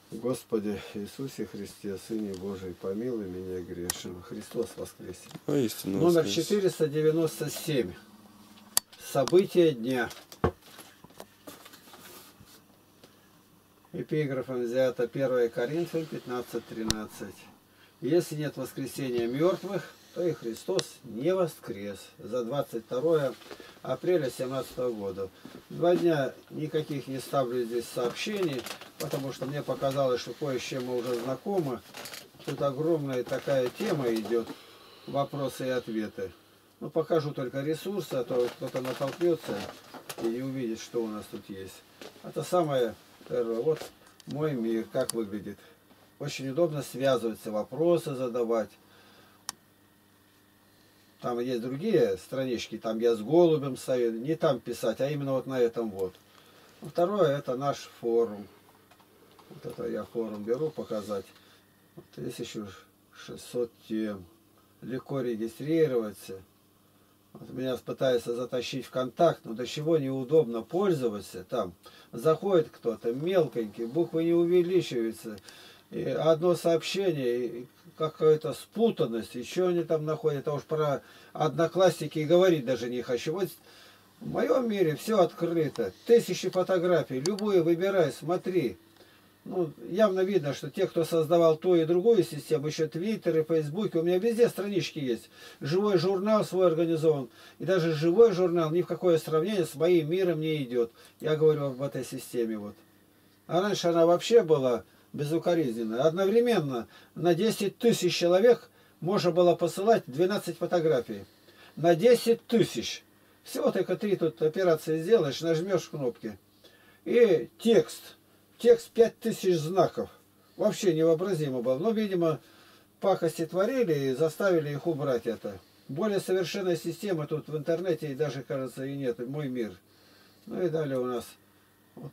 Господи Иисусе Христе, Сыне Божий, помилуй меня грешным. Христос воскресе. Воистину Номер воскрес. 497. События дня. Эпиграфом взято 1 Коринфянам 15:13. Если нет воскресения мертвых, то и Христос не воскрес. За 22 апреля 2017 года. 2 дня никаких не ставлю здесь сообщений, потому что мне показалось, что кое с чем мы уже знакомы. Тут огромная такая тема идет, вопросы и ответы. Ну, покажу только ресурсы, а то кто-то натолкнется и не увидит, что у нас тут есть. Это самое первое. Вот мой мир, как выглядит. Очень удобно связываться, вопросы задавать. Там есть другие странички, там я с голубем стою, не там писать, а именно вот на этом вот. Второе, это наш форум. Вот это я форум беру показать. 1600 тем. Легко регистрироваться. Вот меня пытаются затащить в контакт, но до чего неудобно пользоваться. Там заходит кто-то, мелконький, буквы не увеличиваются. И одно сообщение, и какая-то спутанность, еще они там находят, а уж про одноклассники и говорить даже не хочу. Вот в моем мире все открыто, тысячи фотографий, любые выбирай, смотри. Ну, явно видно, что те, кто создавал ту и другую систему, еще Твиттер и Фейсбук, у меня везде странички есть. Живой журнал свой организован. И даже живой журнал ни в какое сравнение с моим миром не идет. Я говорю об этой системе. Вот. А раньше она вообще была безукоризненная. Одновременно на 10 тысяч человек можно было посылать 12 фотографий. На 10 тысяч. Всего только 3 тут операции сделаешь, нажмешь кнопки. И текст. Текст 5000 знаков. Вообще невообразимо было. Но, видимо, пакости творили и заставили их убрать это. Более совершенной системы тут в интернете и даже, кажется, и нет. Мой мир. Ну и далее у нас вот,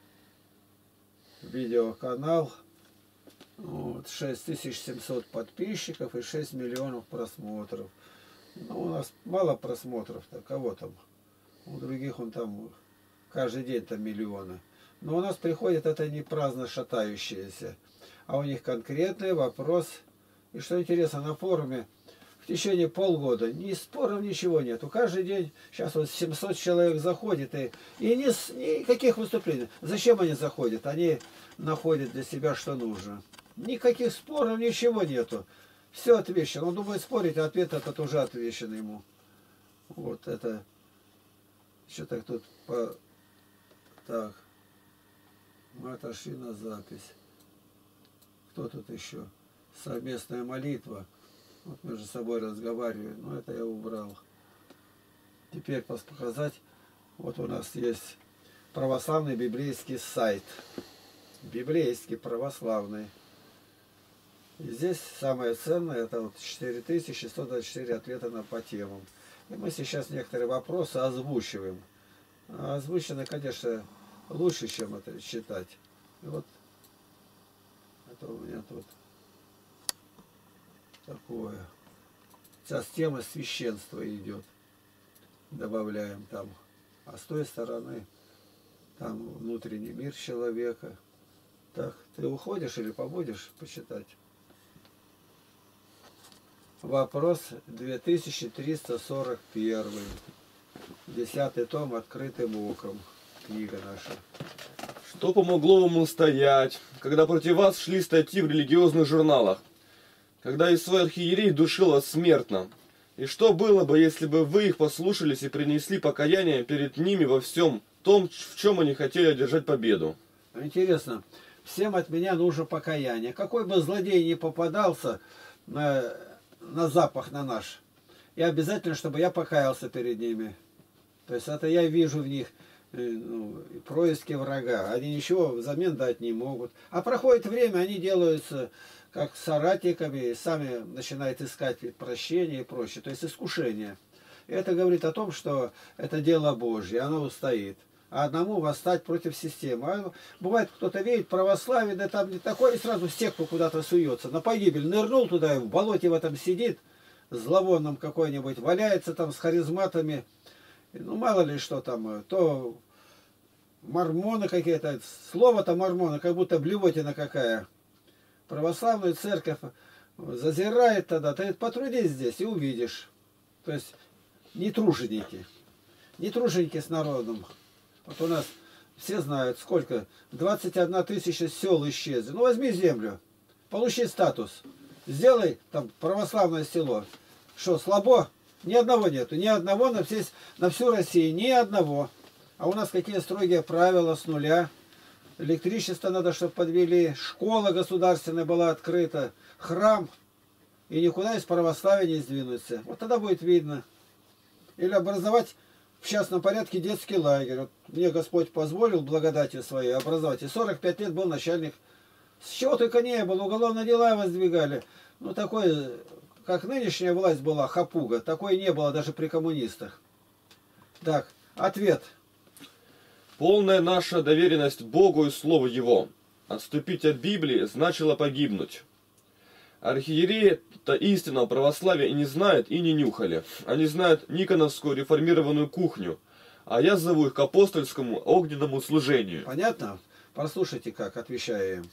видеоканал. Вот, 6700 подписчиков и 6 миллионов просмотров. Ну, у нас мало просмотров-то. Кого там? У других он там каждый день там миллионы. Но у нас приходит это не праздно шатающиеся, а у них конкретный вопрос. И что интересно, на форуме в течение полгода ни споров, ничего нету. Каждый день, сейчас вот 700 человек заходит, и никаких выступлений. Зачем они заходят? Они находят для себя, что нужно. Никаких споров, ничего нету. Все отвечено. Он думает спорить, а ответ этот уже отвечен ему. Вот это. Что так тут по... Так. Мы отошли на запись. Кто тут еще? Совместная молитва. Вот между собой разговаривают. Но это я убрал. Теперь показать. Вот у нас есть православный библейский сайт. Библейский, православный. И здесь самое ценное, это вот 4124 ответа по темам. И мы сейчас некоторые вопросы озвучиваем. А озвучено, конечно, лучше, чем это читать. И вот это у меня тут такое. Сейчас тема священства идет. Добавляем там. А с той стороны там внутренний мир человека. Так, ты уходишь или побудешь почитать? Вопрос 2341. 10 том «Открытым оком». Книга наша. Что помогло вам устоять, когда против вас шли статьи в религиозных журналах? Когда свой архиерей душил вас смертно? И что было бы, если бы вы их послушались и принесли покаяние перед ними во всем том, в чем они хотели одержать победу? Интересно, всем от меня нужно покаяние. Какой бы злодей ни попадался на запах на наш, и обязательно, чтобы я покаялся перед ними. То есть это я вижу в них происки врага. Они ничего взамен дать не могут. А проходит время, они делаются как соратниками, и сами начинают искать прощения и прочее. То есть искушение. И это говорит о том, что это дело Божье, оно устоит. А одному восстать против системы. А бывает, кто-то видит православие, да там не такое, и сразу в секту куда-то суется. На погибель нырнул туда, и в болоте в этом сидит, зловонном какой-нибудь, валяется там с харизматами. Ну, мало ли что там, то мормоны какие-то. Слово-то мормоны, как будто блевотина какая. Православную церковь зазирает тогда. Ты потрудись здесь и увидишь. То есть не труженики. Не труженики с народом. Вот у нас все знают, сколько. 21 тысяча сел исчезли. Ну возьми землю. Получи статус. Сделай там православное село. Что, слабо? Ни одного нету. Ни одного на всю Россию. Ни одного. А у нас какие строгие правила с нуля. Электричество надо, чтобы подвели. Школа государственная была открыта. Храм. И никуда из православия не сдвинуться. Вот тогда будет видно. Или образовать в частном порядке детский лагерь. Вот мне Господь позволил благодатью своей образовать. И 45 лет был начальник. С чего только не было. Уголовные дела воздвигали. Ну такой, как нынешняя власть была, хапуга. Такой не было даже при коммунистах. Так, ответ. Полная наша доверенность Богу и Слову Его. Отступить от Библии значило погибнуть. Архиереи-то истинного православия и не знают, и не нюхали. Они знают никоновскую реформированную кухню, а я зову их к апостольскому огненному служению. Понятно? Послушайте, как отвечаю им.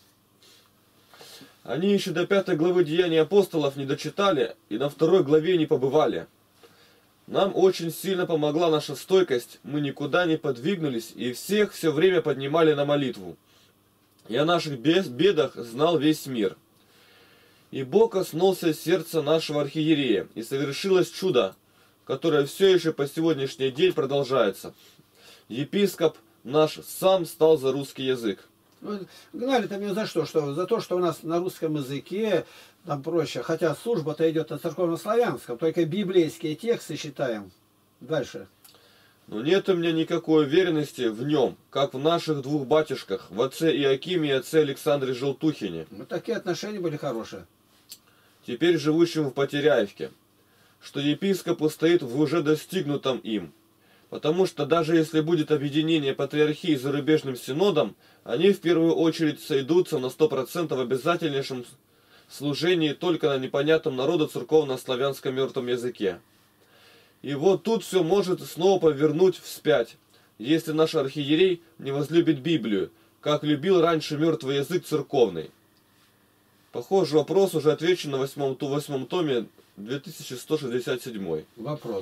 Они еще до 5 главы Деяний апостолов не дочитали и на 2 главе не побывали. Нам очень сильно помогла наша стойкость, мы никуда не подвигнулись и всех все время поднимали на молитву. И о наших бедах знал весь мир. И Бог коснулся сердца нашего архиерея, и совершилось чудо, которое все еще по сегодняшний день продолжается. Епископ наш сам стал за русский язык. Ну, гнали-то меня за что? За то, что у нас на русском языке там проще. Хотя служба-то идет на церковно-славянском, только библейские тексты считаем. Дальше. Но нет у меня никакой уверенности в нем, как в наших 2 батюшках, в отце Иоакиме и отце Александре Желтухине. Ну, такие отношения были хорошие. Теперь живущим в Потеряевке, что епископ устоит в уже достигнутом им. Потому что даже если будет объединение патриархии с зарубежным синодом, они в первую очередь сойдутся на 100% в обязательнейшем служении только на непонятном народу церковно-славянском мертвом языке. И вот тут все может снова повернуть вспять, если наш архиерей не возлюбит Библию, как любил раньше мертвый язык церковный. Похожий вопрос уже отвечен на 8 томе 2167. Вопрос.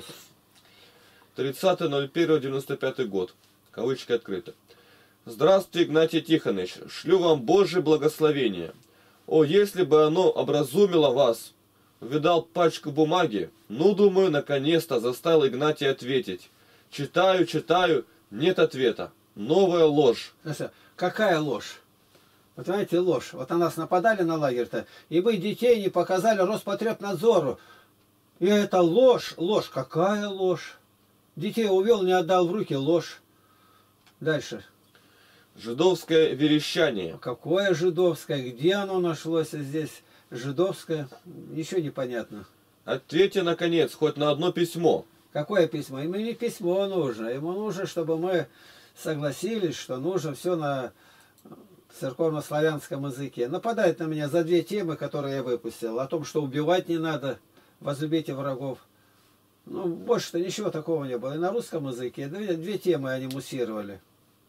30.01.95 год. Кавычки открыты. Здравствуйте, Игнатий Тихонович. Шлю вам Божье благословение. О, если бы оно образумило вас. Видал пачку бумаги. Ну, думаю, наконец-то заставил Игнатия ответить. Читаю, нет ответа. Новая ложь. Какая ложь? Вот знаете, ложь. Вот на нас нападали на лагерь-то, и мы детей не показали Роспотребнадзору. И это ложь. Ложь. Какая ложь? Детей увел, не отдал в руки. Ложь. Дальше. Жидовское верещание. Какое жидовское? Где оно нашлось здесь? Жидовское? Ничего не понятно. Ответьте, наконец, хоть на одно письмо. Какое письмо? Ему не письмо нужно. Ему нужно, чтобы мы согласились, что нужно все на церковно-славянском языке. Нападает на меня за 2 темы, которые я выпустил. О том, что убивать не надо, возлюбите врагов. Ну, больше-то ничего такого не было. И на русском языке 2 темы они муссировали.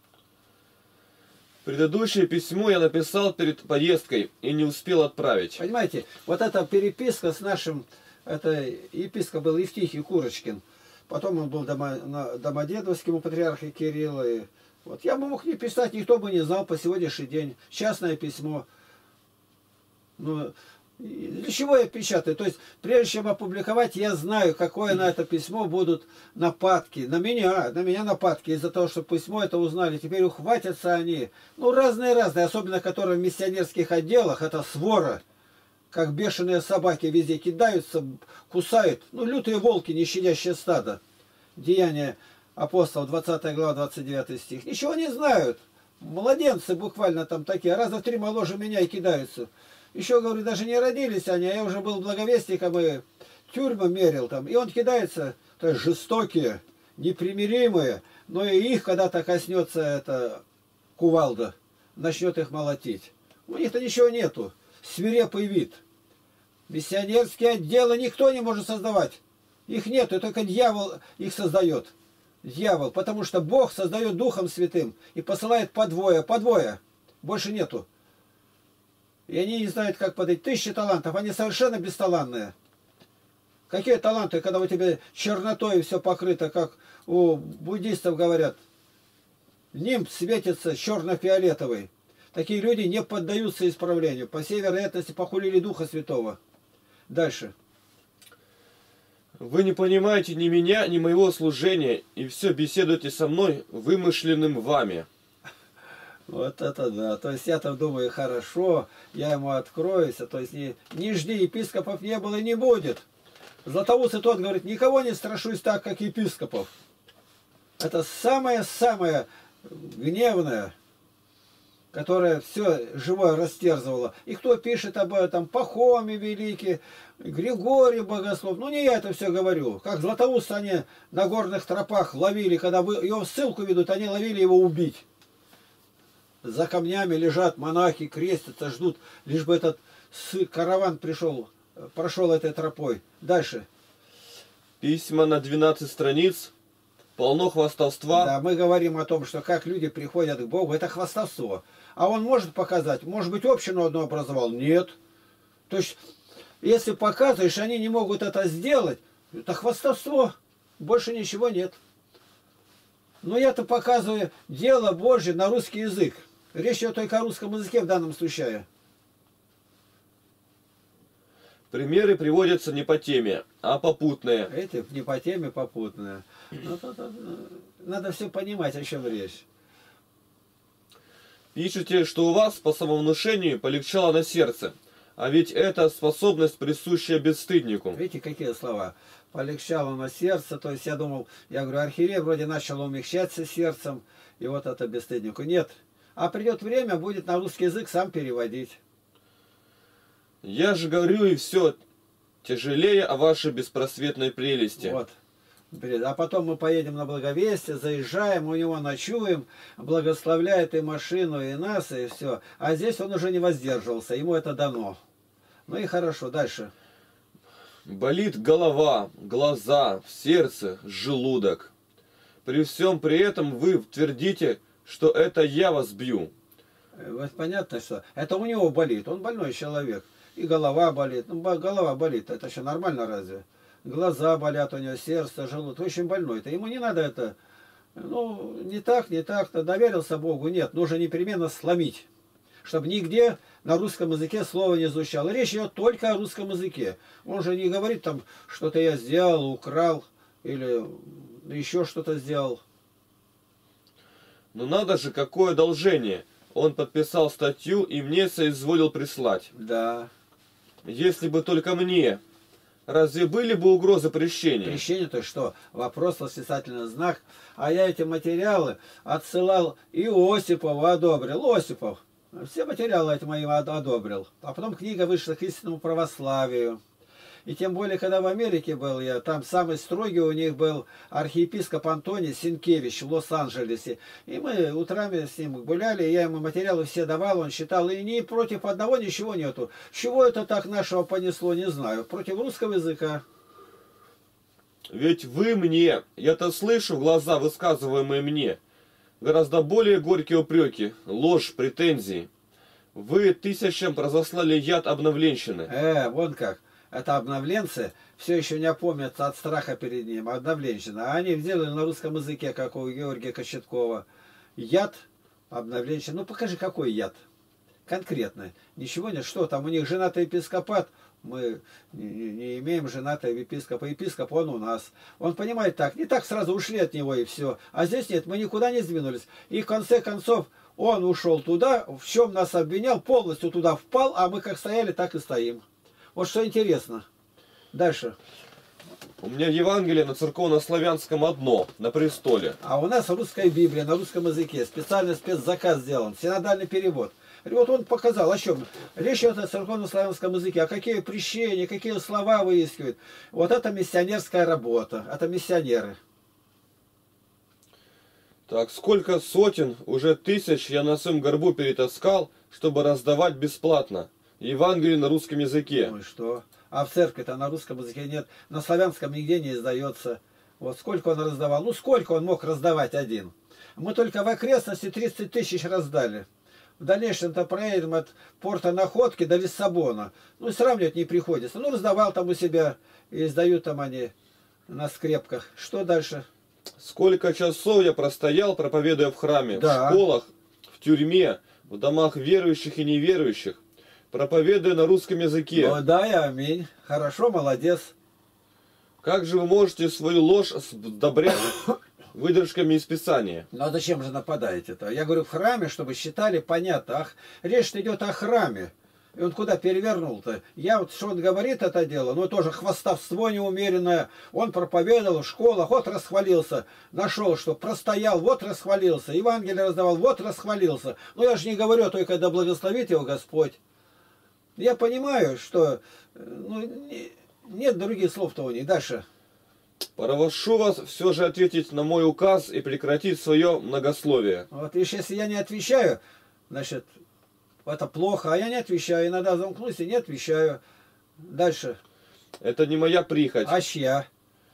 Предыдущее письмо я написал перед поездкой и не успел отправить. Понимаете, вот эта переписка с нашим, это епископ был Евтихий Курочкин. Потом он был Домодедовским у патриарха Кирилла. И вот я бы мог не писать, никто бы не знал по сегодняшний день. Частное письмо. Ну, для чего я печатаю? То есть, прежде чем опубликовать, я знаю, какое на это письмо будут нападки. На меня нападки из-за того, что письмо это узнали. Теперь ухватятся они. Ну, разные-разные. Особенно, которые в миссионерских отделах. Это свора. Как бешеные собаки везде кидаются, кусают. Ну, лютые волки, не щадящее стадо. Деяния апостолов, 20 глава, 29 стих. Ничего не знают. Младенцы буквально там такие. Раза в 3 моложе меня и кидаются. Еще, говорю, даже не родились они, а я уже был благовестником и тюрьму мерил там. И он кидается, то есть жестокие, непримиримые, но и их когда-то коснется эта кувалда, начнет их молотить. У них-то ничего нету. Свирепый вид. Миссионерские отделы никто не может создавать. Их нету, только дьявол их создает. дьявол, потому что Бог создает Духом Святым и посылает по двое, больше нету. И они не знают, как подать. 1000 талантов, они совершенно бесталантные. Какие таланты, когда у тебя чернотой все покрыто, как у буддистов говорят. Нимб светится черно-фиолетовый. Такие люди не поддаются исправлению. По всей вероятности похулили Духа Святого. Дальше. Вы не понимаете ни меня, ни моего служения, и все беседуете со мной, вымышленным вами. Вот это да. То есть я-то думаю, хорошо, я ему откроюсь. То есть не жди, епископов не было и не будет. Златоуст и тот говорит, никого не страшусь так, как епископов. Это самое-самое гневное, которое все живое растерзывало. И кто пишет об этом? Пахомий Великий, Григорий Богослов. Ну не я это все говорю. Как Златоуст они на горных тропах ловили, когда его в ссылку ведут, они ловили его убить. За камнями лежат монахи, крестятся, ждут, лишь бы этот караван прошел этой тропой. Дальше. Письма на 12 страниц, полно хвастовства. Да, мы говорим о том, что как люди приходят к Богу, это хвастовство. А он может показать, может быть, общину одну образовал? Нет. То есть, если показываешь, они не могут это сделать, это хвастовство. Больше ничего нет. Но я-то показываю дело Божье на русский язык. Речь идет только о русском языке в данном случае. Примеры приводятся не по теме, а попутные. Эти не по теме, попутные. Надо все понимать, о чем речь. Пишите, что у вас по самовнушению полегчало на сердце. А ведь это способность, присущая бесстыднику. Видите, какие слова? Полегчало на сердце. То есть я думал, я говорю, архиерей вроде начал умягчаться сердцем. И вот это бесстыднику. Нет. А придет время, будет на русский язык сам переводить. Я же говорю и все тяжелее о вашей беспросветной прелести. Вот. А потом мы поедем на Благовестие, заезжаем, у него ночуем, благословляет и машину, и нас, и все. А здесь он уже не воздерживался, ему это дано. Ну и хорошо, дальше. Болит голова, глаза, сердце, желудок. При всем при этом вы твердите, что это я вас бью. Вот понятно, что это у него болит, он больной человек. И голова болит. Ну, голова болит, это еще нормально разве? Глаза болят у него, сердце, желудок. Очень больной-то. Ему не надо это, ну, не так-то. Доверился Богу, нет. Нужно непременно сломить. Чтобы нигде на русском языке слово не звучало. Речь идет только о русском языке. Он же не говорит там, что-то я сделал, украл или еще что-то сделал. Но надо же, какое одолжение. Он подписал статью и мне соизволил прислать. Да. Если бы только мне. Разве были бы угрозы прещения? Прещение-то что? Вопрос, восклицательный знак. А я эти материалы отсылал и Осипову одобрил. Осипов. Все материалы эти мои одобрил. А потом книга вышла к истинному православию. И тем более, когда в Америке был я, там самый строгий у них был архиепископ Антоний Синкевич в Лос-Анджелесе. И мы утрами с ним гуляли, я ему материалы все давал, он читал, и ни против одного ничего нету. Чего это так нашего понесло, не знаю. Против русского языка. Ведь вы мне, я-то слышу глаза, высказываемые мне, гораздо более горькие упреки, ложь, претензии. Вы тысячам разослали яд обновленщины. Вон как. Это обновленцы все еще не опомнятся от страха перед ним, обновленщина. А они сделали на русском языке, как у Георгия Кочеткова. Яд, обновленщина. Ну покажи, какой яд. Конкретно. Ничего нет. Что там? У них женатый епископат. Мы не имеем женатого епископа. Епископ он у нас. Он понимает так. Не так сразу ушли от него и все. А здесь нет. Мы никуда не сдвинулись. И в конце концов он ушел туда, в чем нас обвинял, полностью туда впал, а мы как стояли, так и стоим. Вот что интересно. Дальше. У меня Евангелие на церковно-славянском одно, на престоле. А у нас русская Библия на русском языке. Специальный спецзаказ сделан. Синодальный перевод. И вот он показал, о чем. Речь идет о церковно-славянском языке. А какие прещения, какие слова выискивают. Вот это миссионерская работа. Это миссионеры. Так, сколько сотен, уже тысяч я на своем горбу перетаскал, чтобы раздавать бесплатно. Евангелие на русском языке. Ну и что? А в церкви-то на русском языке нет. На славянском нигде не издается. Вот сколько он раздавал. Ну, сколько он мог раздавать один. Мы только в окрестности 30 тысяч раздали. В дальнейшем-то проедем от порта Находки до Лиссабона. Ну, сравнивать не приходится. Ну, раздавал там у себя, и издают там они на скрепках. Что дальше? Сколько часов я простоял, проповедуя в храме, Да. в школах, в тюрьме, в домах верующих и неверующих, проповедуя на русском языке. Ну, да, и аминь. Хорошо, молодец. Как же вы можете свою ложь сдобрять выдержками из Писания? Ну, а зачем же нападаете-то? Я говорю, в храме, чтобы считали, понятно. Речь идет о храме. И он куда перевернул-то? Я вот, что он говорит это дело, но тоже хвастовство неумеренное. Он проповедовал в школах, вот расхвалился. Нашел, что простоял, вот расхвалился. Евангелие раздавал, вот расхвалился. Но я же не говорю только да благословит его Господь. Я понимаю, что нет других слов-то у них. Дальше. Прошу вас все же ответить на мой указ и прекратить свое многословие. Вот если я не отвечаю, значит, это плохо, а я не отвечаю. Иногда замкнусь и не отвечаю. Дальше. Это не моя прихоть. А чья?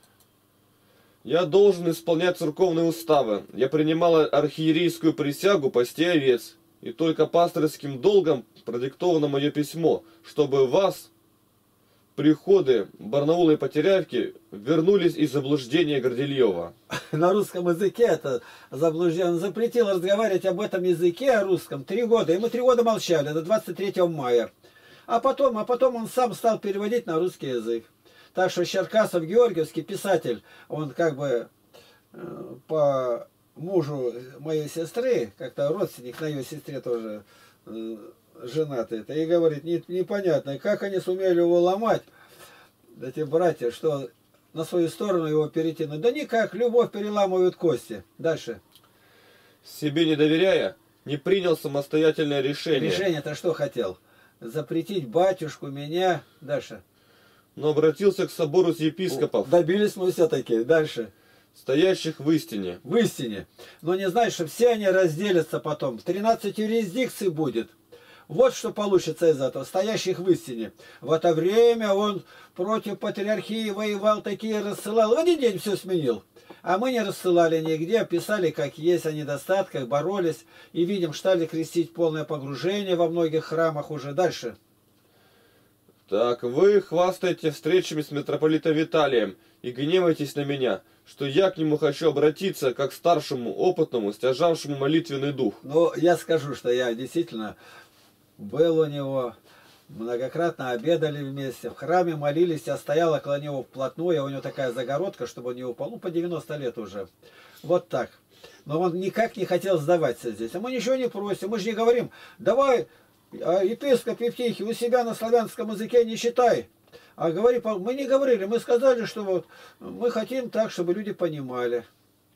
Я должен исполнять церковные уставы. Я принимал архиерейскую присягу пасти овец. И только пасторским долгом продиктовано мое письмо, чтобы вас, приходы Барнаула и Потеряевки, вернулись из заблуждения Гордельева. На русском языке это заблуждение. Он запретил разговаривать об этом языке, о русском, 3 года. И мы 3 года молчали, до 23 мая. А потом он сам стал переводить на русский язык. Так что Черкасов Георгиевский писатель, он как бы по мужу моей сестры, как-то родственник на ее сестре тоже женатый, и говорит, непонятно, как они сумели его ломать, эти братья, что на свою сторону его перетянуть. Да никак, любовь переламывает кости. Дальше. Себе не доверяя, не принял самостоятельное решение. Решение-то что хотел? Запретить батюшку, меня. Дальше. Но обратился к собору с епископов, Добились мы все-таки. Дальше. стоящих в истине. В истине. Но не знаешь, что все они разделятся потом. 13 юрисдикций будет. Вот что получится из этого, стоящих в истине. В это время он против патриархии воевал, такие рассылал. В один день все сменил. А мы не рассылали нигде, писали как есть о недостатках, боролись. И видим, стали крестить полное погружение во многих храмах уже. Дальше. Так вы хвастаете встречами с митрополитом Виталием и гневаетесь на меня, что я к нему хочу обратиться как к старшему, опытному, стяжавшему молитвенный дух. Ну, я скажу, что я действительно был у него, многократно обедали вместе, в храме молились, я стоял около него вплотную, у него такая загородка, чтобы он не упал, ну, по 90 лет уже. Вот так. Но он никак не хотел сдаваться здесь. А мы ничего не просим, мы же не говорим, давай, епископ Евтихий, у себя на славянском языке не читай. А говори, мы не говорили, мы сказали, что вот мы хотим так, чтобы люди понимали.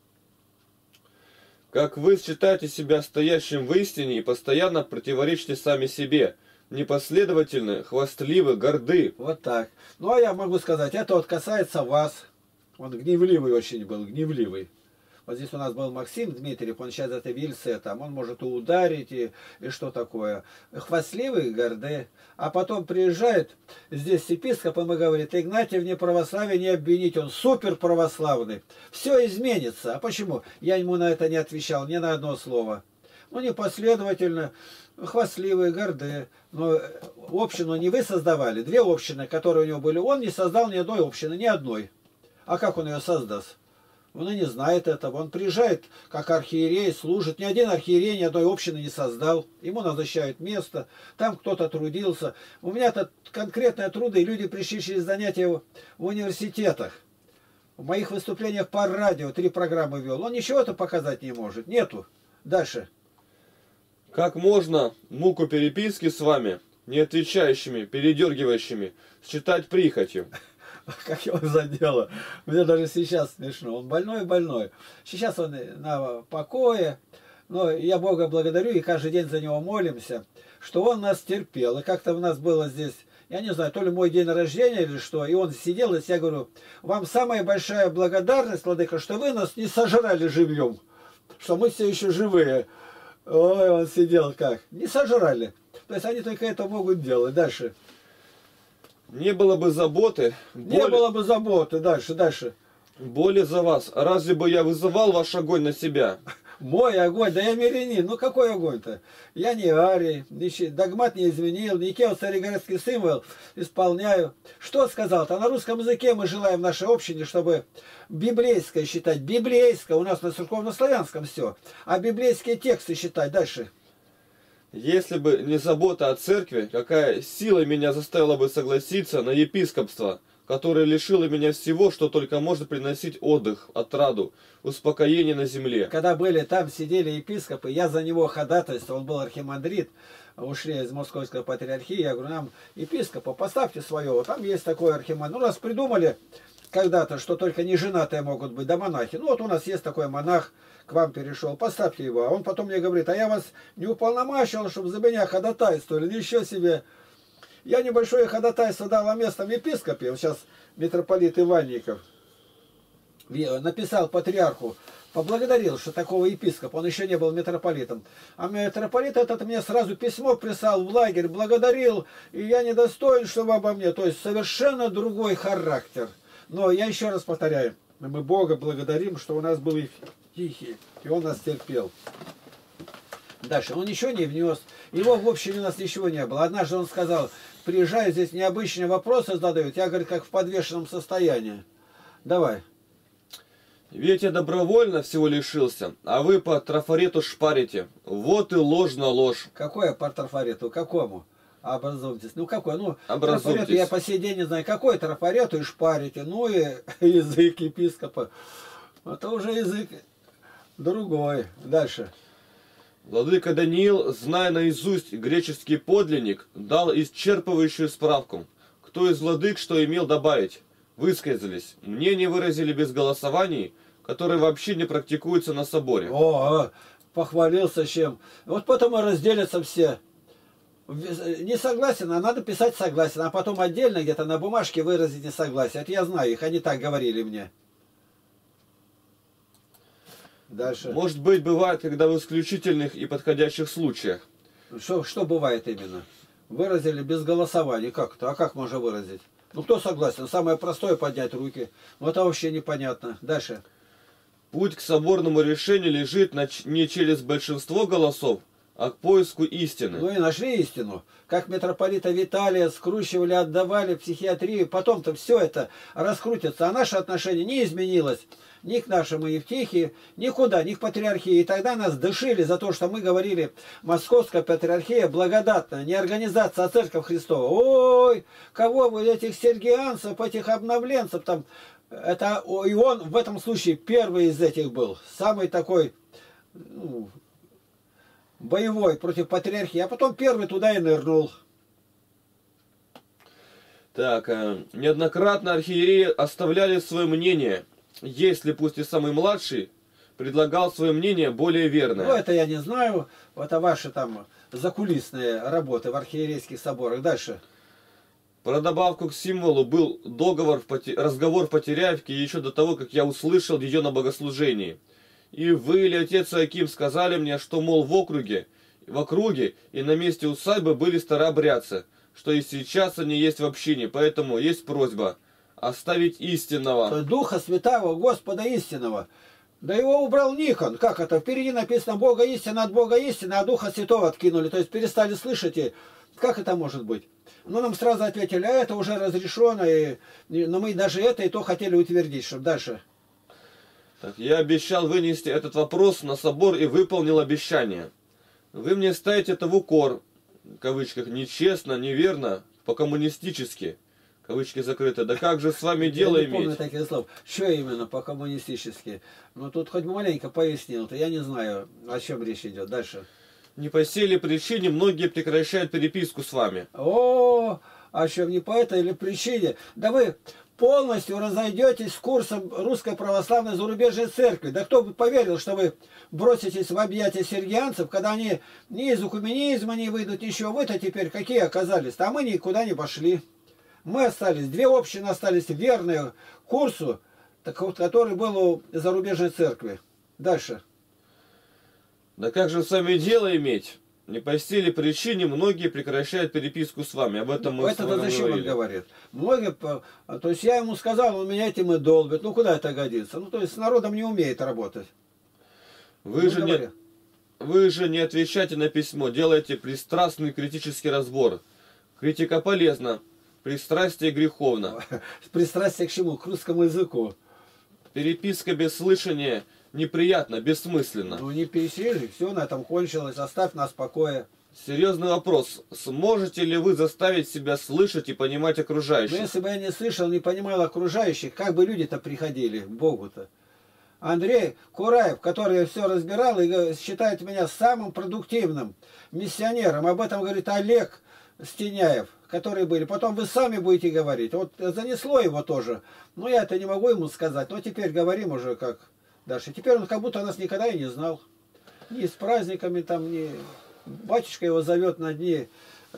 Как вы считаете себя стоящим в истине и постоянно противоречите сами себе, непоследовательны, хвастливы, горды. Вот так. Ну, а я могу сказать, это вот касается вас. Он гневливый очень был, гневливый. Вот здесь у нас был Максим Дмитриев, он сейчас это Вильсе, там, он может и ударить, и что такое. Хвастливый, горды. А потом приезжает здесь епископ, и мы говорит, Игнатьев не православие не обвинить, он супер православный. Все изменится. А почему? Я ему на это не отвечал, ни на одно слово. Ну, непоследовательно, хвастливые, горды. Но общину не вы создавали, 2 общины, которые у него были, он не создал ни одной общины, ни одной. А как он ее создаст? Он и не знает этого. Он приезжает, как архиерей, служит. Ни один архиерей ни одной общины не создал. Ему назначают место. Там кто-то трудился. У меня-то конкретные труды. Люди пришли через занятия в университетах. В моих выступлениях по радио 3 программы вел. Он ничего-то показать не может. Нету. Дальше. Как можно муку переписки с вами, не отвечающими, передергивающими, считать прихотью? Как его задело. Мне даже сейчас смешно. Он больной. Сейчас он на покое. Но я Бога благодарю и каждый день за него молимся, что он нас терпел. И как-то у нас было здесь, я не знаю, то ли мой день рождения или что, и он сидел, и я говорю, вам самая большая благодарность, владыка, что вы нас не сожрали живьем, что мы все еще живые. Ой, он сидел как. Не сожрали. То есть они только это могут делать. Дальше. Не было бы заботы, Не было бы заботы. Дальше. Более за вас, разве бы я вызывал ваш огонь на себя? Мой огонь, да я мирянин. Ну какой огонь-то? Я не арий, догмат не изменил, Никео царегородский символ исполняю. Что сказал-то? На русском языке мы желаем в нашей общине, чтобы библейское считать. Библейское, у нас на церковно-славянском все. А библейские тексты считать дальше. Если бы не забота о церкви, какая сила меня заставила бы согласиться на епископство, которое лишило меня всего, что только может приносить отдых, отраду, успокоение на земле. Когда были там, сидели епископы, я за него ходатайствовал, он был архимандрит, ушли из Московской патриархии, я говорю, нам епископа поставьте своего, там есть такой архимандрит. Ну, раз придумали когда-то, что только неженатые могут быть, да монахи. Ну, вот у нас есть такой монах, к вам перешел, поставьте его. А он потом мне говорит, а я вас не уполномачивал, чтобы за меня ходатайствовали, ничего себе. Я небольшое ходатайство дал о местном епископе, вот сейчас митрополит Иванников написал патриарху, поблагодарил, что такого епископа, он еще не был митрополитом. А митрополит этот мне сразу письмо прислал в лагерь, благодарил, и я недостоин, чтобы обо мне. То есть совершенно другой характер. Но я еще раз повторяю, мы Бога благодарим, что у нас был тихий, и он нас терпел. Дальше, он ничего не внес, его в общем у нас ничего не было. Однажды он сказал, приезжаю, здесь необычные вопросы задают, я, говорю, как в подвешенном состоянии. Давай. Ведь я добровольно всего лишился, а вы по трафарету шпарите. Вот и ложь на ложь. Какое по трафарету? Какому? Образуйтесь. Ну какой? Ну, Образуйтесь. трафарету я по сей день не знаю. Какой трафарету и шпарите? Ну и язык епископа. Это уже язык другой. Дальше. Владыка Даниил, зная наизусть греческий подлинник, дал исчерпывающую справку. Кто из владык что имел добавить? Высказались. Мнение выразили без голосований, которые вообще не практикуются на соборе. О, похвалился чем. Вот потом и разделятся все. Не согласен, а надо писать согласен, а потом отдельно где-то на бумажке выразить несогласие. Это я знаю их, они так говорили мне. Дальше. Может быть, бывает, когда в исключительных и подходящих случаях. Что бывает именно? Выразили без голосования. Как-то? А как можно выразить? Ну, кто согласен? Самое простое поднять руки. Ну, это вообще непонятно. Дальше. Путь к соборному решению лежит не через большинство голосов, а к поиску истины. Ну и нашли истину. Как митрополита Виталия скручивали, отдавали в психиатрию. Потом-то все это раскрутится. А наше отношение не изменилось. Ни к нашему Евтихии, никуда, ни к патриархии. И тогда нас дышили за то, что мы говорили, Московская патриархия благодатная, не организация, а церковь Христова. Ой, кого вы, этих сергианцев, этих обновленцев там. Это, и он в этом случае первый из этих был. Самый такой, ну, боевой против патриархии. А потом первый туда и нырнул. Так, неоднократно архиереи оставляли свое мнение, если пусть и самый младший предлагал свое мнение более верное. Ну, это я не знаю. Это ваши там закулисные работы в архиерейских соборах. Дальше. Про добавку к символу был разговор в Потеряевке еще до того, как я услышал ее на богослужении. И вы или отец Аким сказали мне, что, мол, в округе и на месте усадьбы были старообрядцы, что и сейчас они есть в общине, поэтому есть просьба оставить истинного. Духа Святого, Господа истинного. Да его убрал Никон. Как это? Впереди написано Бога истина от Бога истина, а Духа Святого откинули. То есть перестали слышать. И как это может быть? Ну, нам сразу ответили, а это уже разрешено. Но мы даже это и то хотели утвердить, чтобы дальше. Так, я обещал вынести этот вопрос на собор и выполнил обещание. Вы мне ставите это в укор, в кавычках, нечестно, неверно, по-коммунистически. Кавычки закрыты. Да как же с вами дело иметь? Я не помню таких слов. Что именно по-коммунистически? Ну, тут хоть маленько пояснил-то. Я не знаю, о чем речь идет. Дальше. Не по силе причине многие прекращают переписку с вами. О, а что, не по этой или причине? Да вы полностью разойдетесь с курсом Русской Православной Зарубежной Церкви. Да кто бы поверил, что вы броситесь в объятия сергианцев, когда они ни из экуменизма не выйдут, ничего. Вы-то теперь какие оказались? А мы никуда не пошли. Мы остались, две общины остались верные курсу, который был у зарубежной церкви. Дальше. Да как же с вами дело иметь? Не по силе причине многие прекращают переписку с вами. Об этом мы с Это вами зачем он говорили. говорит? Многие, то есть я ему сказал, он меня этим и долбит. Ну куда это годится? Ну то есть с народом не умеет работать. Вы же не отвечайте на письмо, делайте пристрастный критический разбор. Критика полезна, пристрастие греховно. Пристрастие к чему? К русскому языку. Переписка без слышания неприятно, бессмысленно. Ну не пересели, все на этом кончилось, оставь нас в покое. Серьезный вопрос. Сможете ли вы заставить себя слышать и понимать Но окружающих? если бы я не слышал, не понимал окружающих, как бы люди-то приходили к Богу-то? Андрей Кураев, который все разбирал и считает меня самым продуктивным миссионером. Об этом говорит Олег Стеняев, которые были. Потом вы сами будете говорить. Вот занесло его тоже. Но я это не могу ему сказать. Но теперь говорим уже как дальше. Теперь он как будто нас никогда и не знал. Ни с праздниками там, ни... Батюшка его зовет на дни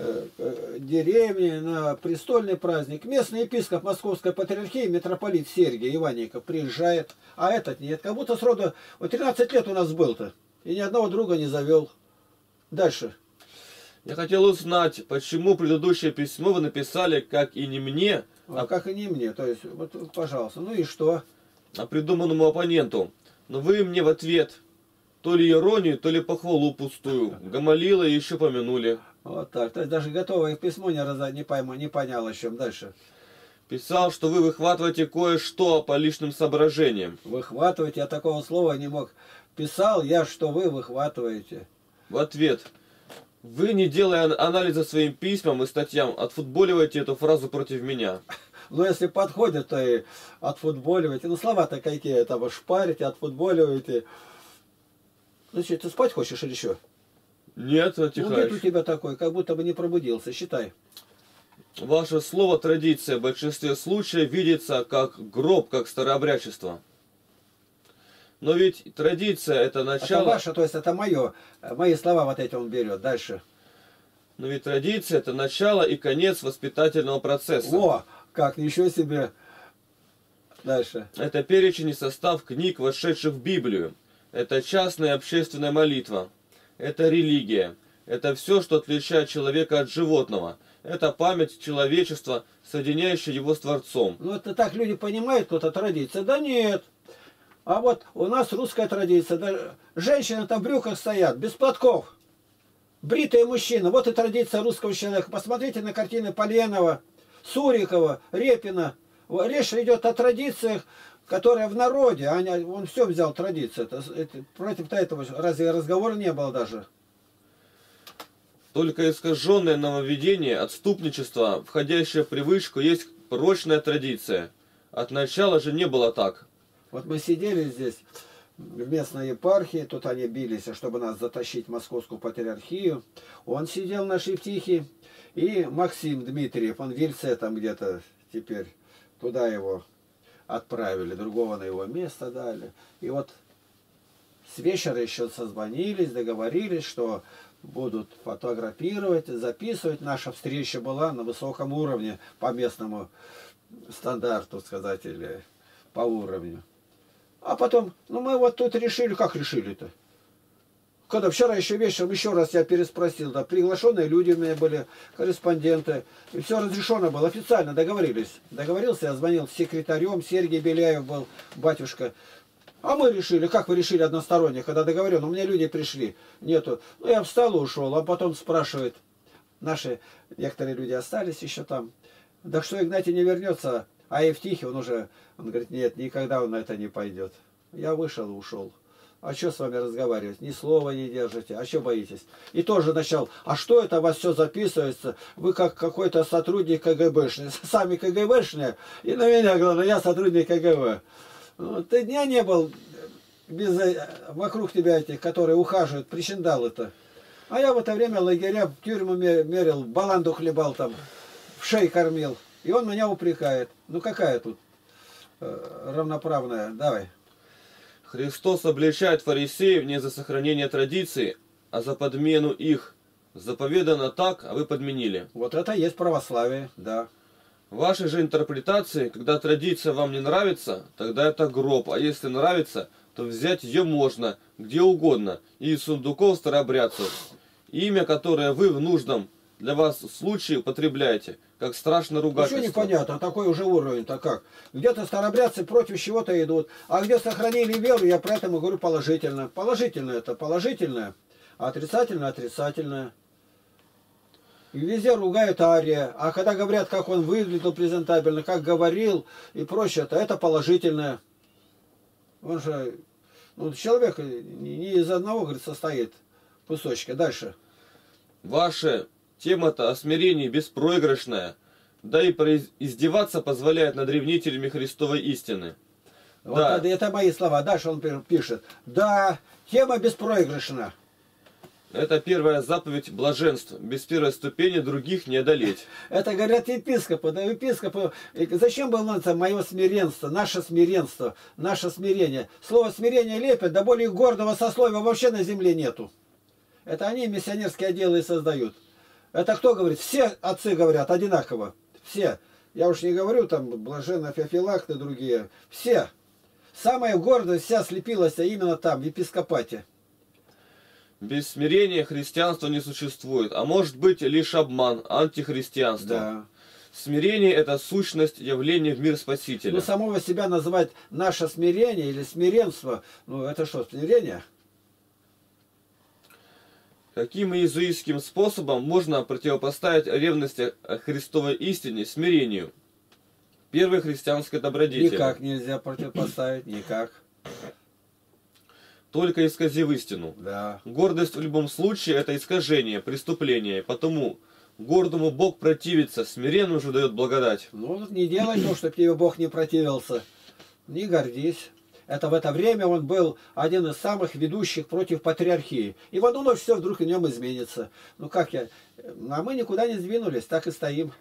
деревни, на престольный праздник. Местный епископ Московской патриархии, митрополит Сергий Иванников, приезжает, а этот нет. Как будто сроду, вот 13 лет у нас был-то, и ни одного друга не завел. Дальше. Я хотел узнать, почему предыдущее письмо вы написали, как и не мне, Как и не мне. То есть, вот, пожалуйста, ну и что? а придуманному оппоненту. Но вы мне в ответ то ли иронию, то ли похвалу пустую. Гамалила и еще помянули. Вот так. То есть даже готовое письмо не понял о чем. Дальше. Писал, что вы выхватываете кое-что по личным соображениям. Выхватывать я такого слова не мог. Писал я, что вы выхватываете. В ответ. Вы, не делая анализа своим письмам и статьям, отфутболиваете эту фразу против меня. Но если подходит, то и отфутболиваете. Ну слова-то какие, там шпарите, отфутболиваете. Ну что, ты спать хочешь или что? Нет, Ну, вид у отдыхаешь. тебя такой, как будто бы не пробудился. Считай. Ваше слово традиция в большинстве случаев видится как гроб, как старообрядчество. Но ведь традиция это начало... Это ваше, то есть это мое. Мои слова вот эти он берет. Дальше. Но ведь традиция это начало и конец воспитательного процесса. О, как, ничего себе. Дальше. Это перечень и состав книг, вошедших в Библию. Это частная и общественная молитва. Это религия. Это все, что отличает человека от животного. Это память человечества, соединяющая его с Творцом. Ну это так люди понимают, кто-то традиция. Да нет. А вот у нас русская традиция. Да, женщины там в брюках стоят, без платков. Бритые мужчины. Вот и традиция русского человека. Посмотрите на картины Поленова, Сурикова, Репина. Речь идет о традициях, которая в народе. Он все взял традицию. Против этого разве разговора не было даже? Только искаженное нововведение, отступничество, входящее в привычку, есть прочная традиция. От начала же не было так. Вот мы сидели здесь в местной епархии, тут они бились, чтобы нас затащить в Московскую патриархию. Он сидел на Шептихе, и Максим Дмитриев, он в Вильце там где-то теперь, туда его отправили, другого на его место дали. И вот с вечера еще созвонились, договорились, что будут фотографировать, записывать. Наша встреча была на высоком уровне, по местному стандарту, сказать, или по уровню. А потом, ну мы вот тут решили, как решили-то? Когда вчера еще вечером, еще раз я переспросил, да, приглашенные люди у меня были, корреспонденты, и все разрешено было, официально договорились. Договорился, я звонил с секретарем, Сергей Беляев был, батюшка. А мы решили, как вы решили односторонне, когда договорен, у меня люди пришли, нету. Ну я встал и ушел, а потом спрашивает, наши некоторые люди остались еще там, да что Игнатий не вернется, а Евтихий, он говорит, нет, никогда он на это не пойдет. Я вышел и ушел. А что с вами разговаривать? Ни слова не держите. А что боитесь? И тоже начал, а что это у вас все записывается? Вы как какой-то сотрудник КГБшный. Сами КГБшные. И на меня, главное, я сотрудник КГБ. Ну, ты дня не был без, вокруг тебя этих, которые ухаживают, причиндалы-то. А я в это время лагеря в тюрьму мерил, баланду хлебал там, в шей кормил. И он меня упрекает. Ну какая тут равноправная? Давай. Христос обличает фарисеев не за сохранение традиций, а за подмену их. Заповедано так, а вы подменили. Вот это есть православие, да. В вашей же интерпретации, когда традиция вам не нравится, тогда это гроб, а если нравится, то взять ее можно, где угодно, и из сундуков старообрядцев. Имя, которое вы в нужном для вас случае употребляете, как страшное ругательство. Ничего непонятно, такой уже уровень-то как. Где-то старобрядцы против чего-то идут, а где сохранили веру, я про это говорю положительно. Положительное это положительное, а отрицательное отрицательное. И везде ругают Ария, а когда говорят, как он выглядел презентабельно, как говорил и прочее, то это положительное. Он же, ну, человек не из одного, говорит, состоит кусочка. Дальше. Ваша тема-то о смирении беспроигрышная, да и издеваться позволяет над ревнителями Христовой истины. Вот Да. это мои слова. Дальше он пишет. Да, тема беспроигрышна. Это первая заповедь блаженства. Без первой ступени других не одолеть. Это говорят епископы. Да, епископы. Зачем было это мое смиренство, наше смирение? Слово смирение лепят, да более гордого сословия вообще на земле нету. Это они миссионерские отделы и создают. Это кто говорит? Все отцы говорят одинаково. Все. Я уж не говорю там блаженно Феофилакт и другие. Все. Самая гордость вся слепилась именно там, в епископате. Без смирения христианства не существует, а может быть лишь обман, антихристианство. Да. Смирение – это сущность явления в мир Спасителя. Ну, самого себя называть наше смирение или смиренство, ну, это что, смирение? Каким иезуитским способом можно противопоставить ревности о Христовой истине смирению? Первой христианской добродетели. Никак нельзя противопоставить, никак. Только исказив истину. Да. Гордость в любом случае – это искажение, преступление. Потому гордому Бог противится, смиренному же дает благодать. Ну, не делай то, чтобы тебе Бог не противился. Не гордись. Это в это время он был один из самых ведущих против патриархии. И в одну ночь все вдруг в нем изменится. Ну как я? А мы никуда не сдвинулись, так и стоим.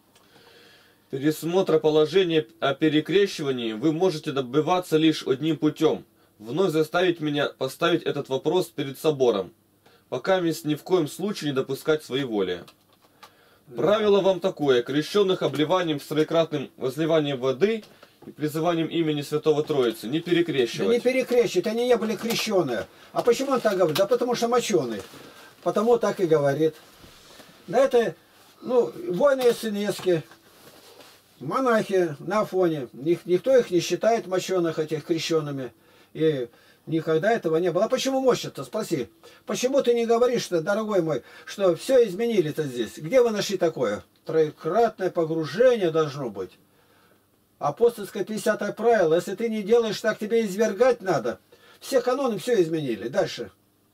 Пересмотра положения о перекрещивании вы можете добиваться лишь одним путем. Вновь заставить меня поставить этот вопрос перед собором. Пока мест ни в коем случае не допускать своеволия. Правило вам такое. Крещенных обливанием с троекратным возливанием воды и призыванием имени Святого Троицы не перекрещивать. Да не перекрещивать, они не были крещеные. А почему он так говорит? Да потому что моченый. Потому так и говорит. Да это, ну, войны Ясенецкие, монахи на Афоне. Никто их не считает моченых, этих крещенными. И никогда этого не было. А почему мощно-то? Спроси. Почему ты не говоришь, что, дорогой мой, что все изменили-то здесь? Где вы нашли такое? Троекратное погружение должно быть. Апостольское 50-е правило. Если ты не делаешь так, тебе извергать надо. Все каноны все изменили. Дальше.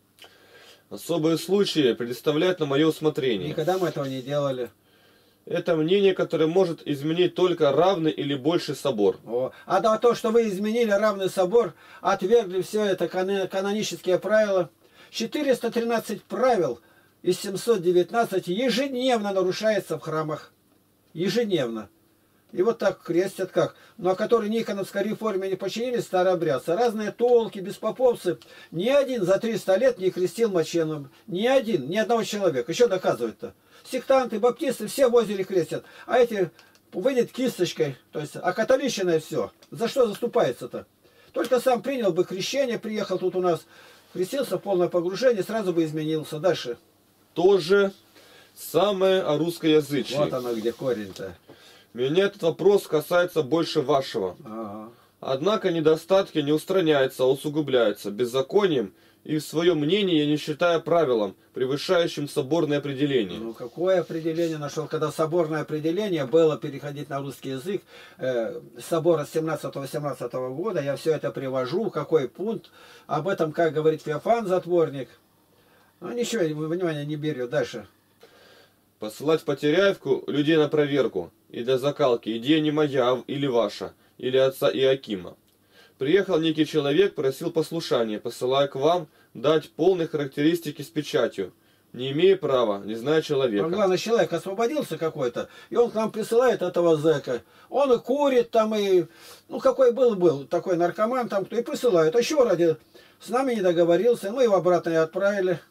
Особые случаи предоставлять на мое усмотрение. Никогда мы этого не делали. Это мнение, которое может изменить только равный или больший собор. А то, что вы изменили равный собор, отвергли все это канонические правила. 413 правил из 719 ежедневно нарушается в храмах. Ежедневно. И вот так крестят как. Ну, а которые Никоновской реформе не подчинились, старообрядцы, разные толки, беспоповцы. Ни один за 300 лет не крестил мощеным. Ни один, ни одного человека. Еще доказывать-то. Сектанты, баптисты, все возили крестят. А эти выйдет кисточкой. То есть, а католичное все. За что заступается-то? Только сам принял бы крещение, приехал тут у нас, крестился в полное погружение, сразу бы изменился. Дальше. Тоже самое о русскоязычии. Вот оно где корень-то. Меня этот вопрос касается больше вашего. Ага. Однако недостатки не устраняются, а усугубляются беззаконием, и в своем мнении я не считаю правилом, превышающим соборное определение. Ну, какое определение нашел? Когда соборное определение было переходить на русский язык, собора 17-18 года, я все это привожу, какой пункт, об этом, как говорит Феофан, затворник. Ну, ничего, внимания не берет. Дальше. Посылать в Потеряевку людей на проверку, и для закалки, идея не моя или ваша, или отца Иакима. Приехал некий человек, просил послушания, посылая к вам дать полные характеристики с печатью, не имея права, не зная человека. Но главное, человек освободился какой-то, и он к нам присылает этого зэка. Он и курит там, и... Ну, какой был такой наркоман там, кто и присылает. А еще ради... С нами не договорился, мы его обратно и отправили.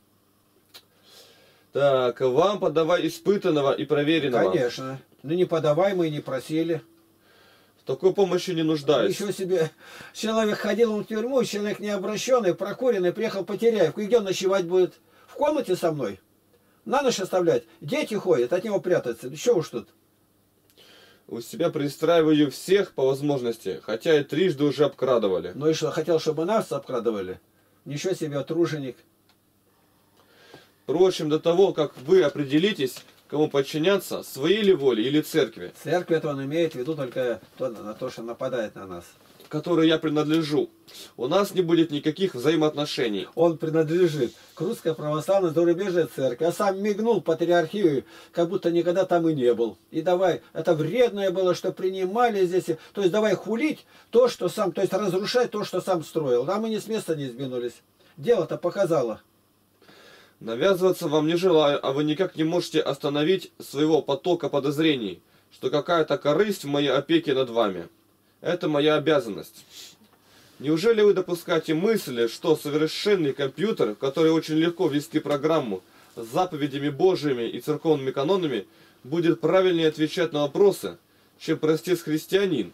Так, вам подавай испытанного и проверенного. Конечно. Ну, не подавай, мы и не просили. В такой помощи не нуждаюсь. Еще себе человек ходил в тюрьму, человек необращенный, прокуренный, приехал в Потеряевку. И где он ночевать будет? В комнате со мной. На ночь оставлять. Дети ходят, от него прятаться. Еще уж тут. У себя пристраиваю всех по возможности, хотя и трижды уже обкрадывали. Ну и что, хотел, чтобы нас обкрадывали? Ничего себе, труженик. Впрочем, до того, как вы определитесь, кому подчиняться, своей ли воле или церкви, Церковь это он имеет в виду только на то, что нападает на нас. которой я принадлежу, у нас не будет никаких взаимоотношений. Он принадлежит к русской православной зарубежной церкви, а сам мигнул патриархию, как будто никогда там и не был. И давай, это вредное было, что принимали здесь, то есть давай хулить то, что сам, то есть разрушать то, что сам строил. А мы ни с места не сдвинулись. Дело-то показало. Навязываться вам не желаю, а вы никак не можете остановить своего потока подозрений, что какая-то корысть в моей опеке над вами. Это моя обязанность. Неужели вы допускаете мысли, что совершенный компьютер, в который очень легко ввести программу с заповедями Божьими и церковными канонами, будет правильнее отвечать на вопросы, чем простец христианин,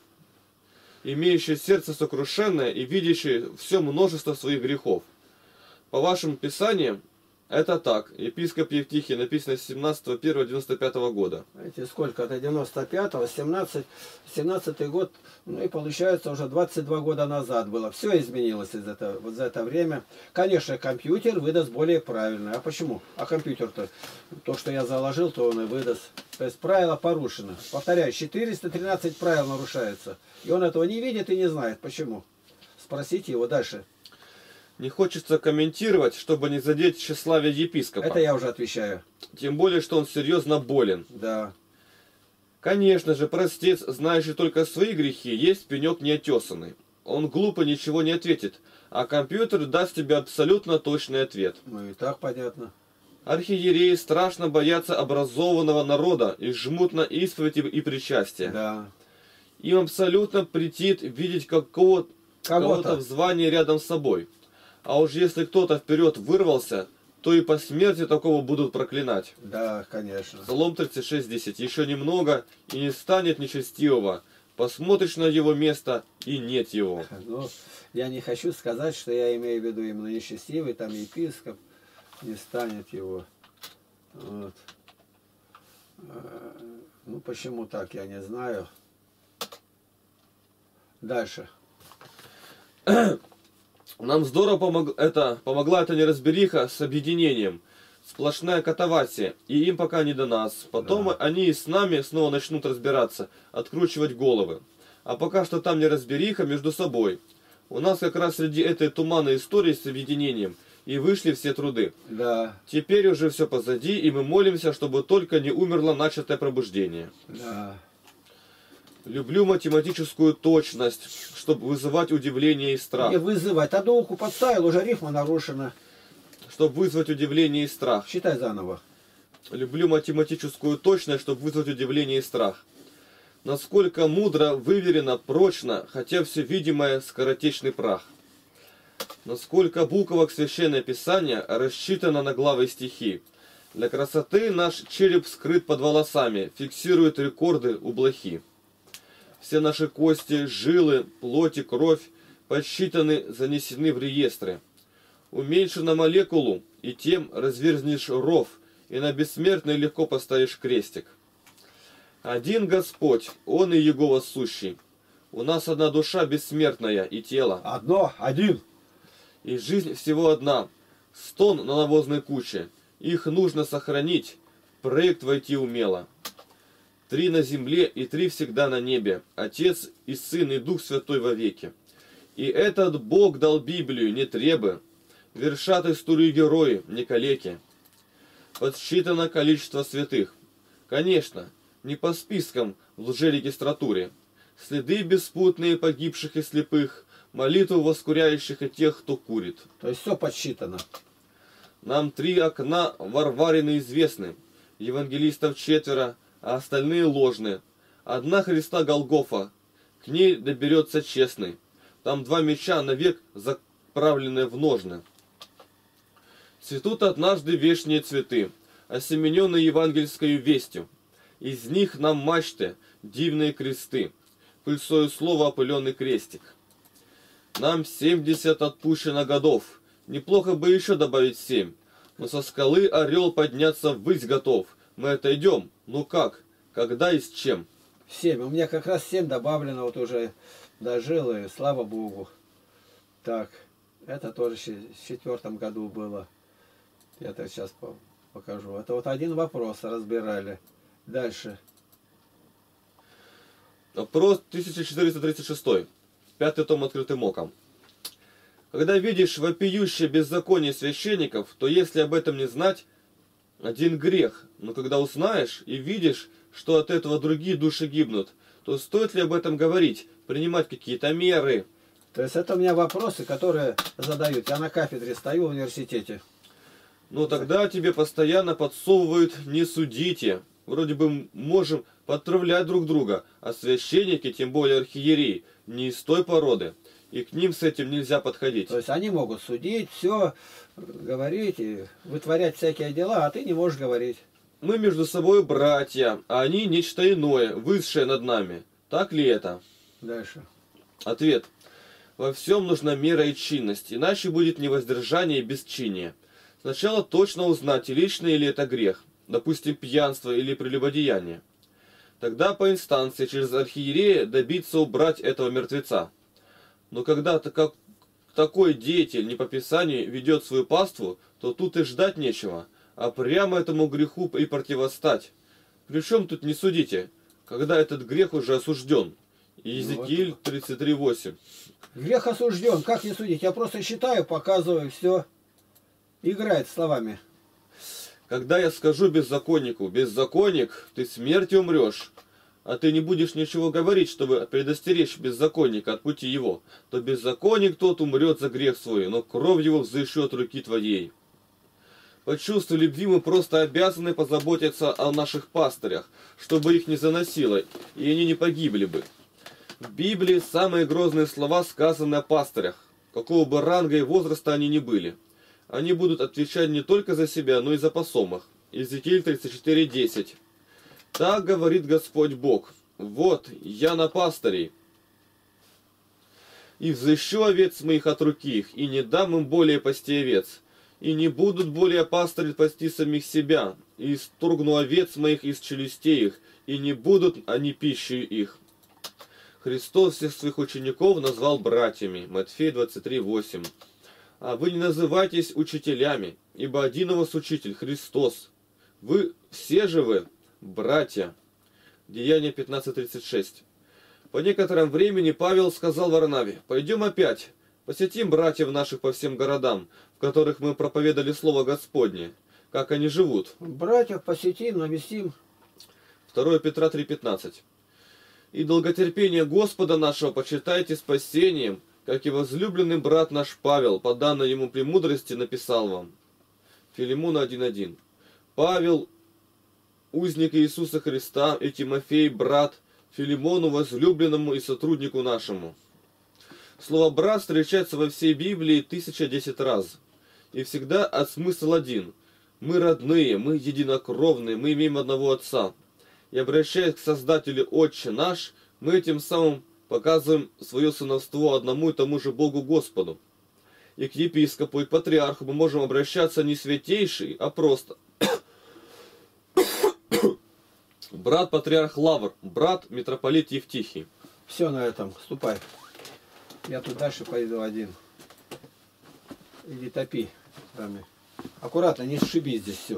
имеющий сердце сокрушенное и видящий все множество своих грехов? По вашим писаниям, это так. Епископ Евтихий, написано 17.01.95 года. Знаете, сколько? Это 95-го, 17-й год, ну и получается уже 22 года назад было. Все изменилось вот за это время. Конечно, компьютер выдаст более правильно. А почему? А компьютер-то, то, что я заложил, то он и выдаст. То есть правило порушено. Повторяю, 413 правил нарушается. И он этого не видит и не знает. Почему? Спросите его дальше. Не хочется комментировать, чтобы не задеть тщеславие епископа. Это я уже отвечаю. Тем более, что он серьезно болен. Да. Конечно же, простец, знающий только свои грехи, есть пенек неотесанный. Он глупо ничего не ответит, а компьютер даст тебе абсолютно точный ответ. Ну и так понятно. Архиереи страшно боятся образованного народа и жмут на исповедь и причастие. Да. Им абсолютно претит видеть кого-то в звании рядом с собой. А уж если кто-то вперед вырвался, то и по смерти такого будут проклинать. Да, конечно. Псалом 36:10. Еще немного, и не станет нечестивого. Посмотришь на его место, и нет его. Ну, я не хочу сказать, что я имею в виду именно нечестивый, там епископ, не станет его. Вот. Ну, почему так, я не знаю. Дальше. Нам здорово помогла эта неразбериха с объединением. Сплошная катавасия, и им пока не до нас. Потом они и с нами снова начнут разбираться, откручивать головы. А пока что там неразбериха между собой. У нас как раз среди этой туманной истории с объединением и вышли все труды. Да. Теперь уже все позади, и мы молимся, чтобы только не умерло начатое пробуждение. Да. Люблю математическую точность, чтобы вызывать удивление и страх. Не вызывать. Одну руку подставил, уже рифма нарушена. Чтобы вызвать удивление и страх. Считай заново. Люблю математическую точность, чтобы вызвать удивление и страх. Насколько мудро, выверено, прочно, хотя все видимое скоротечный прах. Насколько буквок Священное Писание рассчитано на главы стихи. Для красоты наш череп скрыт под волосами, фиксирует рекорды у блохи. Все наши кости, жилы, плоть и кровь подсчитаны, занесены в реестры. Уменьши на молекулу, и тем разверзнешь ров, и на бессмертный легко поставишь крестик. Один Господь, Он и Иегова сущий. У нас одна душа бессмертная и тело. Один. И жизнь всего одна. Стон на навозной куче. Их нужно сохранить, проект войти умело. 3 на земле и 3 всегда на небе. Отец и Сын и Дух Святой вовеки. И этот Бог дал Библию, не требы. Вершат историю герои, не калеки. Подсчитано количество святых. Конечно, не по спискам в лжерегистратуре. Следы беспутные погибших и слепых, молитву воскуряющих и тех, кто курит. То есть все подсчитано. Нам 3 окна Варварины известны. Евангелистов 4, а остальные ложные. Одна Христа Голгофа, к ней доберется честный. Там 2 меча навек заправленные в ножны. Цветут однажды вешние цветы, осемененные евангельскою вестью. Из них нам мачты, дивные кресты, пыльцою слова опыленный крестик. Нам 70 отпущено годов, неплохо бы еще добавить 7, Но со скалы орел подняться ввысь готов. Мы отойдем. Ну как? Когда и с чем? 7. У меня как раз 7 добавлено, вот уже дожил, и слава Богу. Так, это тоже в 4-м году было. Я так сейчас покажу. Это вот один вопрос разбирали. Дальше. Вопрос 1436. 5-й том открытым оком. Когда видишь вопиющее беззаконие священников, то если об этом не знать, один грех. Но когда узнаешь и видишь, что от этого другие души гибнут, то стоит ли об этом говорить, принимать какие-то меры? То есть это у меня вопросы, которые задают. Я на кафедре стою в университете. Ну тогда тебе постоянно подсовывают «не судите». Вроде бы можем подтравлять друг друга, а священники, тем более архиереи, не из той породы. И к ним с этим нельзя подходить. То есть они могут судить, все говорить и вытворять всякие дела, а ты не можешь говорить. Мы между собой братья, а они нечто иное, высшее над нами. Так ли это? Дальше. Ответ. Во всем нужна мера и чинность, иначе будет невоздержание и бесчиние. Сначала точно узнать, личный ли это грех, допустим, пьянство или прелюбодеяние. Тогда по инстанции через архиерея добиться убрать этого мертвеца. Но когда такой деятель не по Писанию ведет свою паству, то тут и ждать нечего, а прямо этому греху и противостать. Причем тут не судите, когда этот грех уже осужден. Иезекииль 33:8. Грех осужден, как не судить? Я просто считаю, показываю, все. Играет словами. Когда я скажу беззаконнику: беззаконник, ты смертью умрешь, а ты не будешь ничего говорить, чтобы предостеречь беззаконника от пути его, то беззаконник тот умрет за грех свой, но кровь его взыщет руки твоей. По чувству любви мы просто обязаны позаботиться о наших пастырях, чтобы их не заносило, и они не погибли бы. В Библии самые грозные слова сказаны о пастырях, какого бы ранга и возраста они ни были. Они будут отвечать не только за себя, но и за посомых. Иезекииль 34:10. Так говорит Господь Бог: вот я на пастырей, и взыщу овец моих от руки их, и не дам им более пасти овец, и не будут более пастыри пасти самих себя, и исторгну овец моих из челюстей их, и не будут они пищей их. Христос всех своих учеников назвал братьями. Матфея 23:8. А вы не называйтесь учителями, ибо один у вас учитель, Христос. Вы все же вы братья. Деяния 15:36. По некотором времени Павел сказал Варнаве: пойдем опять, посетим братьев наших по всем городам, в которых мы проповедали Слово Господне, как они живут. Братьев посетим, навестим. 2 Петра 3:15. И долготерпение Господа нашего почитайте спасением, как и возлюбленный брат наш Павел, по данной ему премудрости, написал вам. Филимона 1:1. Павел, узник Иисуса Христа, и Тимофей, брат, Филимону, возлюбленному и сотруднику нашему. Слово «брат» встречается во всей Библии 1010 раз. И всегда от смысл один. Мы родные, мы единокровные, мы имеем одного Отца. И обращаясь к Создателю «Отче наш», мы этим самым показываем свое сыновство одному и тому же Богу Господу. И к епископу, и к патриарху мы можем обращаться не святейший, а просто брат патриарх Лавр, брат митрополит Евтихий. Все на этом, ступай. Я тут дальше пойду один. Иди топи. Аккуратно, не сшиби здесь все.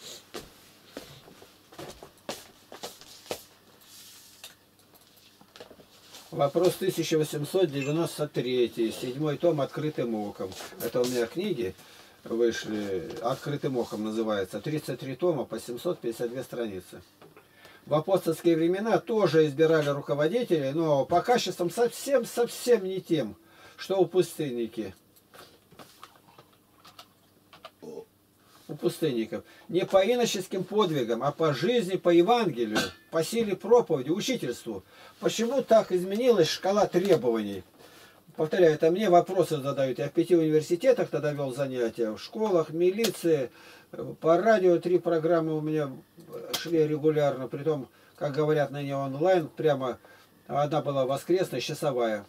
Вопрос 1893, 7-й том «Открытым оком». Это у меня книги вышли, «Открытым оком» называется, 33 тома по 752 страницы. В апостольские времена тоже избирали руководителей, но по качествам совсем не тем, что у пустынники. У пустынников. Не по иноческим подвигам, а по жизни, по Евангелию, по силе проповеди, учительству. Почему так изменилась шкала требований? Повторяю, это мне вопросы задают. Я в 5 университетах тогда вел занятия, в школах, милиции, по радио 3 программы у меня шли регулярно, притом, как говорят ныне онлайн, прямо одна была воскресная, часовая.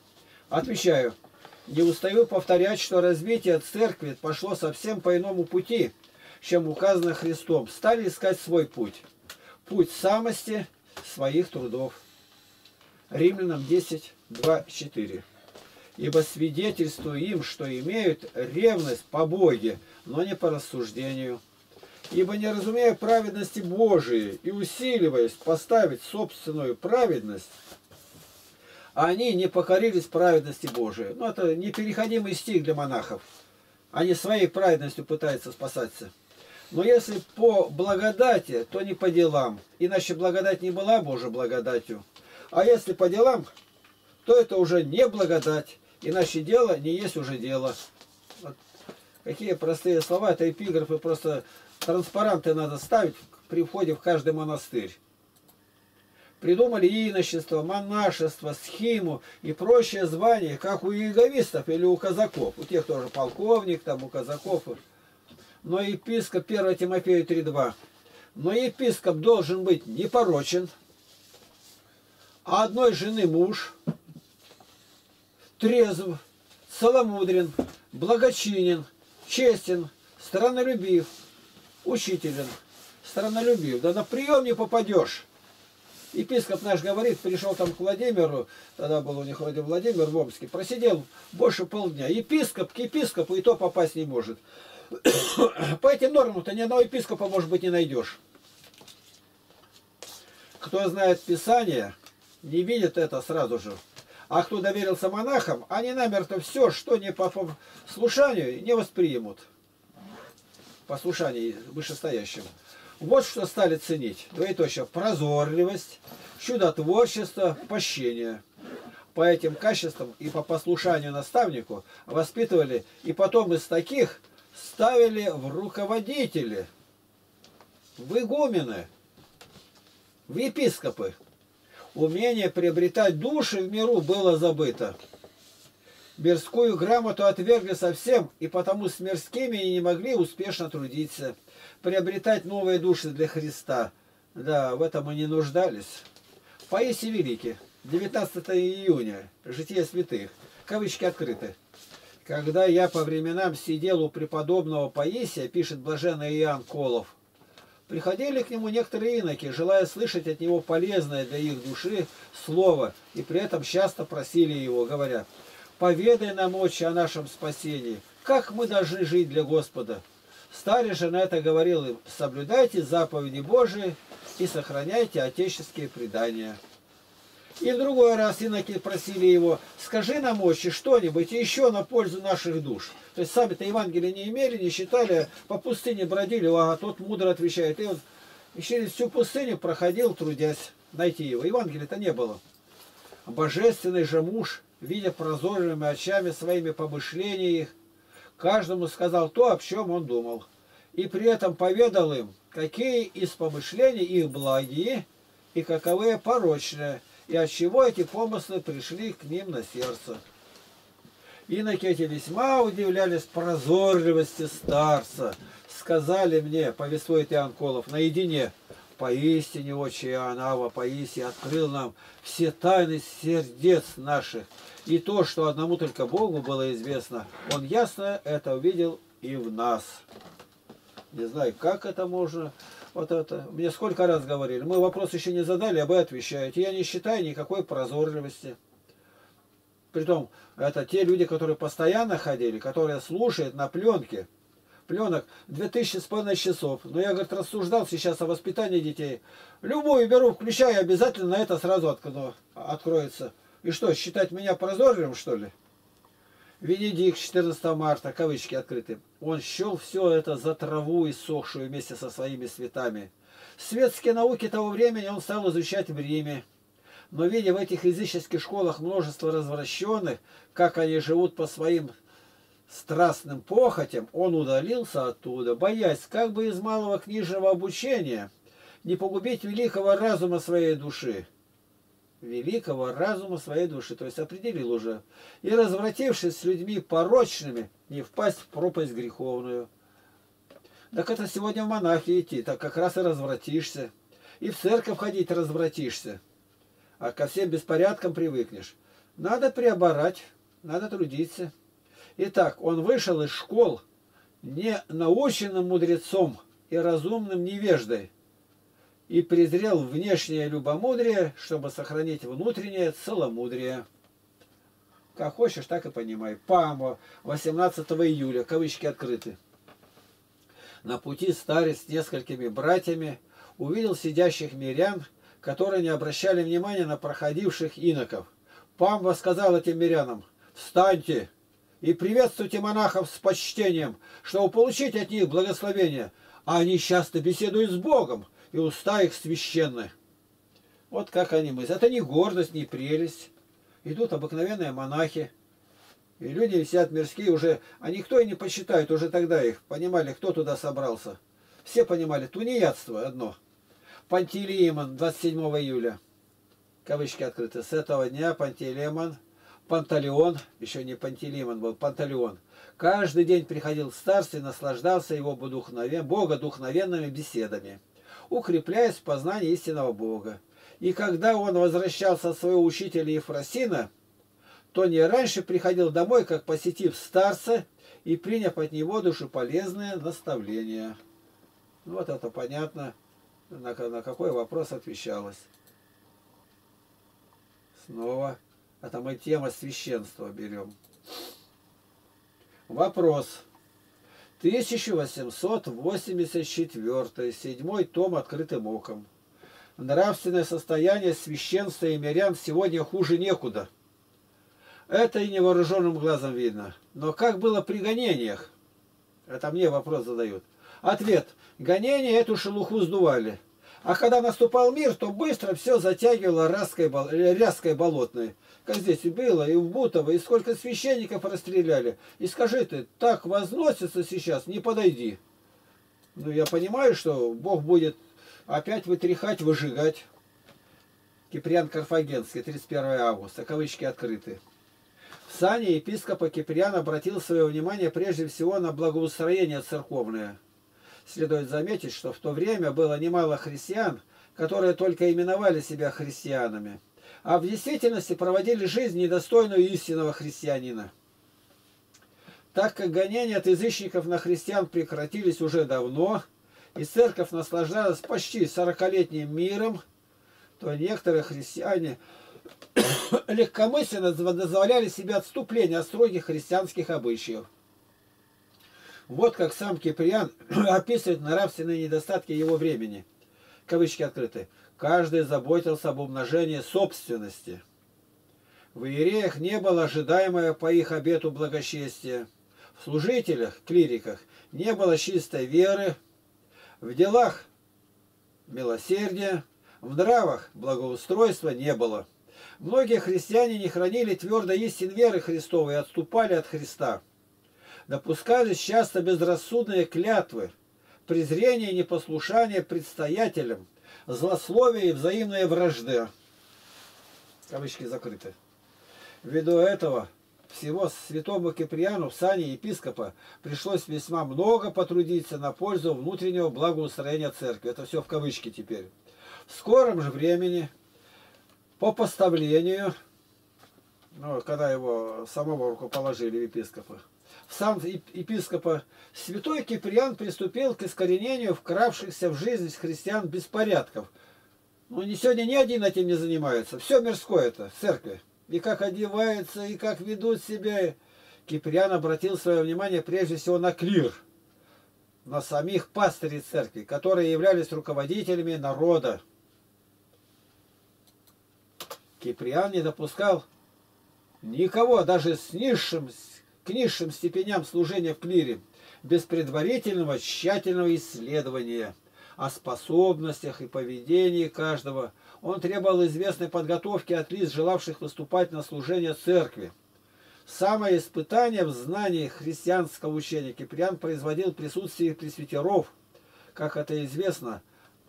Отвечаю, не устаю повторять, что развитие церкви пошло совсем по иному пути. чем указано Христом, стали искать свой путь. Путь самости своих трудов. Римлянам 10, 2, 4. Ибо свидетельствую им, что имеют ревность по Боге, но не по рассуждению. Ибо не разумея праведности Божией и усиливаясь поставить собственную праведность, они не покорились праведности Божией. Ну, это непереходимый стих для монахов. Они своей праведностью пытаются спасаться. Но если по благодати, то не по делам. Иначе благодать не была Божьей благодатью. А если по делам, то это уже не благодать. Иначе дело не есть уже дело. Вот какие простые слова. Это эпиграфы, просто транспаранты надо ставить при входе в каждый монастырь. Придумали иночество, монашество, схиму и прочие звания, как у иеговистов или у казаков. У тех тоже полковник, там у казаков. Но епископ, 1 Тимофею 3:2. Но епископ должен быть непорочен, а одной жены муж, трезв, целомудрен, благочинен, честен, страннолюбив, учителен, страннолюбив. Да на прием не попадешь. Епископ наш говорит, пришел там к Владимиру, тогда был у них вроде Владимир в Омске, просидел больше полдня. Епископ к епископу и то попасть не может. По этим нормам-то ни одного епископа, может быть, не найдешь. Кто знает Писание, не видит это сразу же. А кто доверился монахам, они намертво все, что не по послушанию, не воспримут. Послушание вышестоящим. Вот что стали ценить. Двоеточие. Прозорливость, чудотворчество, пощение. По этим качествам и по послушанию наставнику воспитывали, и потом из таких ставили в руководители, в игумены, в епископы. Умение приобретать души в миру было забыто. Мирскую грамоту отвергли совсем, и потому с мирскими и не могли успешно трудиться. Приобретать новые души для Христа. Да, в этом мы не нуждались. Паисий Великий, 19 июня, Житие святых, кавычки открыты. Когда я по временам сидел у преподобного Паисия, пишет блаженный Иоанн Колов, приходили к нему некоторые иноки, желая слышать от него полезное для их души слово, и при этом часто просили его, говоря: «Поведай нам, Отче, о нашем спасении, как мы должны жить для Господа». Старый же на это говорил им: «Соблюдайте заповеди Божии и сохраняйте отеческие предания». И в другой раз иноки просили его: «Скажи нам, Отче, что-нибудь еще на пользу наших душ». То есть сами-то Евангелия не имели, не читали, по пустыне бродили, а тот мудро отвечает. И он через всю пустыню проходил, трудясь найти его. Евангелия-то не было. Божественный же муж, видя прозорливыми очами своими помышления их, каждому сказал то, о чем он думал. И при этом поведал им, какие из помышлений их благие и каковые порочные, и от чего эти помыслы пришли к ним на сердце. Иноки эти весьма удивлялись прозорливости старца. Сказали мне, повествует Иоанн Колов, наедине: «Поистине, Отче Иоанн, Ава Паисий открыл нам все тайны сердец наших, и то, что одному только Богу было известно, Он ясно это увидел и в нас». Не знаю, как это можно. Вот это. Мне сколько раз говорили. Мы вопрос еще не задали, а вы отвечаете. Я не считаю никакой прозорливости. Притом, это те люди, которые постоянно ходили, которые слушают на пленке. Пленок 2500 часов. Но я, говорит, рассуждал сейчас о воспитании детей. Любую беру, включаю, обязательно на это сразу откроется. И что, считать меня прозорливым, что ли? Венедикт, 14 марта, кавычки открыты. Он счел все это за траву иссохшую вместе со своими святами. Светские науки того времени он стал изучать в Риме. Но видя в этих языческих школах множество развращенных, как они живут по своим страстным похотям, он удалился оттуда, боясь, как бы из малого книжного обучения не погубить великого разума своей души. Великого разума своей души, то есть определил уже, и развратившись с людьми порочными, не впасть в пропасть греховную. Так это сегодня в монахи идти, так как раз и развратишься, и в церковь ходить развратишься, а ко всем беспорядкам привыкнешь. Надо преоборать, надо трудиться. Итак, он вышел из школ не наученным мудрецом и разумным невеждой, и презрел внешнее любомудрие, чтобы сохранить внутреннее целомудрие. Как хочешь, так и понимай. Памо, 18 июля, кавычки открыты. На пути старец с несколькими братьями увидел сидящих мирян, которые не обращали внимания на проходивших иноков. Памва сказал этим мирянам: «Встаньте и приветствуйте монахов с почтением, чтобы получить от них благословение, а они часто беседуют с Богом, и уста их священны». Вот как они мыслят. Это не гордость, не прелесть. Идут обыкновенные монахи. И люди сидят мирские уже, а никто и не посчитает, уже тогда их понимали, кто туда собрался. Все понимали, тунеядство одно. Пантелеимон, 27 июля. Кавычки открыты. С этого дня Пантелеимон, Панталеон, еще не Пантелеимон был, Панталеон, каждый день приходил к старцу и наслаждался его богодухновенными беседами, укрепляясь в познании истинного Бога. И когда он возвращался от своего учителя Ефросина, то не раньше приходил домой, как посетив старца и приняв от него душеполезное наставление. Вот это понятно, на какой вопрос отвечалось. Снова, это мы тема священства берем. Вопрос. 1884, 7 том открытым оком. Нравственное состояние священства и мирян сегодня хуже некуда. Это и невооруженным глазом видно. Но как было при гонениях? Это мне вопрос задают. Ответ. Гонения эту шелуху сдували. А когда наступал мир, то быстро все затягивало ряской болотной. Как здесь и было, и в Бутово, и сколько священников расстреляли. И скажи ты, так возносится сейчас, не подойди. Ну, я понимаю, что Бог будет опять вытряхать, выжигать. Киприан Карфагенский, 31 августа, кавычки открыты. В сане епископа Киприан обратил свое внимание прежде всего на благоустроение церковное. Следует заметить, что в то время было немало христиан, которые только именовали себя христианами, а в действительности проводили жизнь, недостойную истинного христианина. Так как гонения от язычников на христиан прекратились уже давно, и церковь наслаждалась почти 40-летним миром, то некоторые христиане легкомысленно дозволяли себе отступление от строгих христианских обычаев. Вот как сам Киприан описывает нравственные недостатки его времени. Кавычки открыты. Каждый заботился об умножении собственности. В иереях не было ожидаемого по их обету благочестия. В служителях, клириках, не было чистой веры. В делах милосердия, в нравах благоустройства не было. Многие христиане не хранили твердо истин веры Христовой и отступали от Христа. Допускались часто безрассудные клятвы, презрение и непослушание предстоятелям, злословие и взаимная вражда. Кавычки закрыты. Ввиду этого всего святому Киприану в сане епископа пришлось весьма много потрудиться на пользу внутреннего благоустроения церкви. Это все в кавычки теперь. В скором же времени, по поставлению, когда его самого рукоположили епископа, в сан епископа, святой Киприан приступил к искоренению вкравшихся в жизнь христиан беспорядков. Ну, сегодня ни один этим не занимается. Все мирское это в церкви. И как одеваются, и как ведут себя. Киприан обратил свое внимание прежде всего на клир, на самих пастырей церкви, которые являлись руководителями народа. Киприан не допускал никого, даже к низшим степеням служения в клире, без предварительного тщательного исследования о способностях и поведении каждого. Он требовал известной подготовки от лиц, желавших выступать на служение церкви. Самое испытание в знании христианского учения Киприан производил в присутствии пресвитеров, как это известно,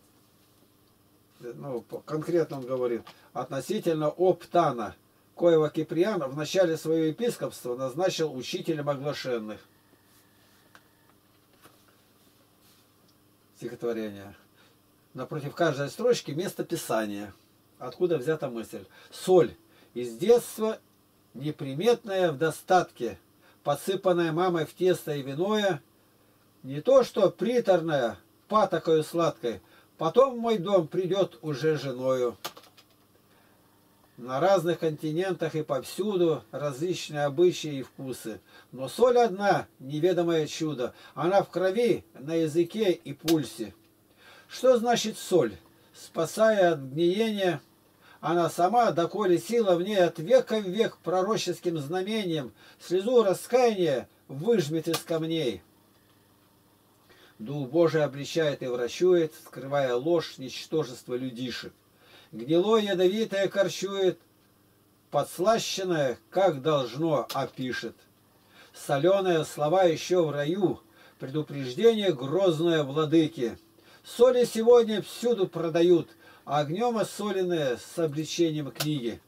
конкретно он говорит, относительно Оптана, коего Киприан в начале своего епископства назначил учителем оглашенных. Стихотворение. Напротив каждой строчки место писания. Откуда взята мысль? Соль. Из детства неприметная в достатке, подсыпанная мамой в тесто и виное, Не то, что приторная, патокою сладкой, потом в мой дом придет уже женою. На разных континентах и повсюду различные обычаи и вкусы. Но соль одна, неведомое чудо. Она в крови, на языке и пульсе. Что значит соль? Спасая от гниения, она сама, доколе сила в ней от века в век пророческим знамением, слезу раскаяния выжмет из камней. Дух Божий обличает и врачует, скрывая ложь, ничтожество людишек. Гнилое ядовитое корчует, подслащенное, как должно, опишет. Соленые слова еще в раю, предупреждение грозное владыки. Соли сегодня всюду продают, а огнем осоленные с обличением книги.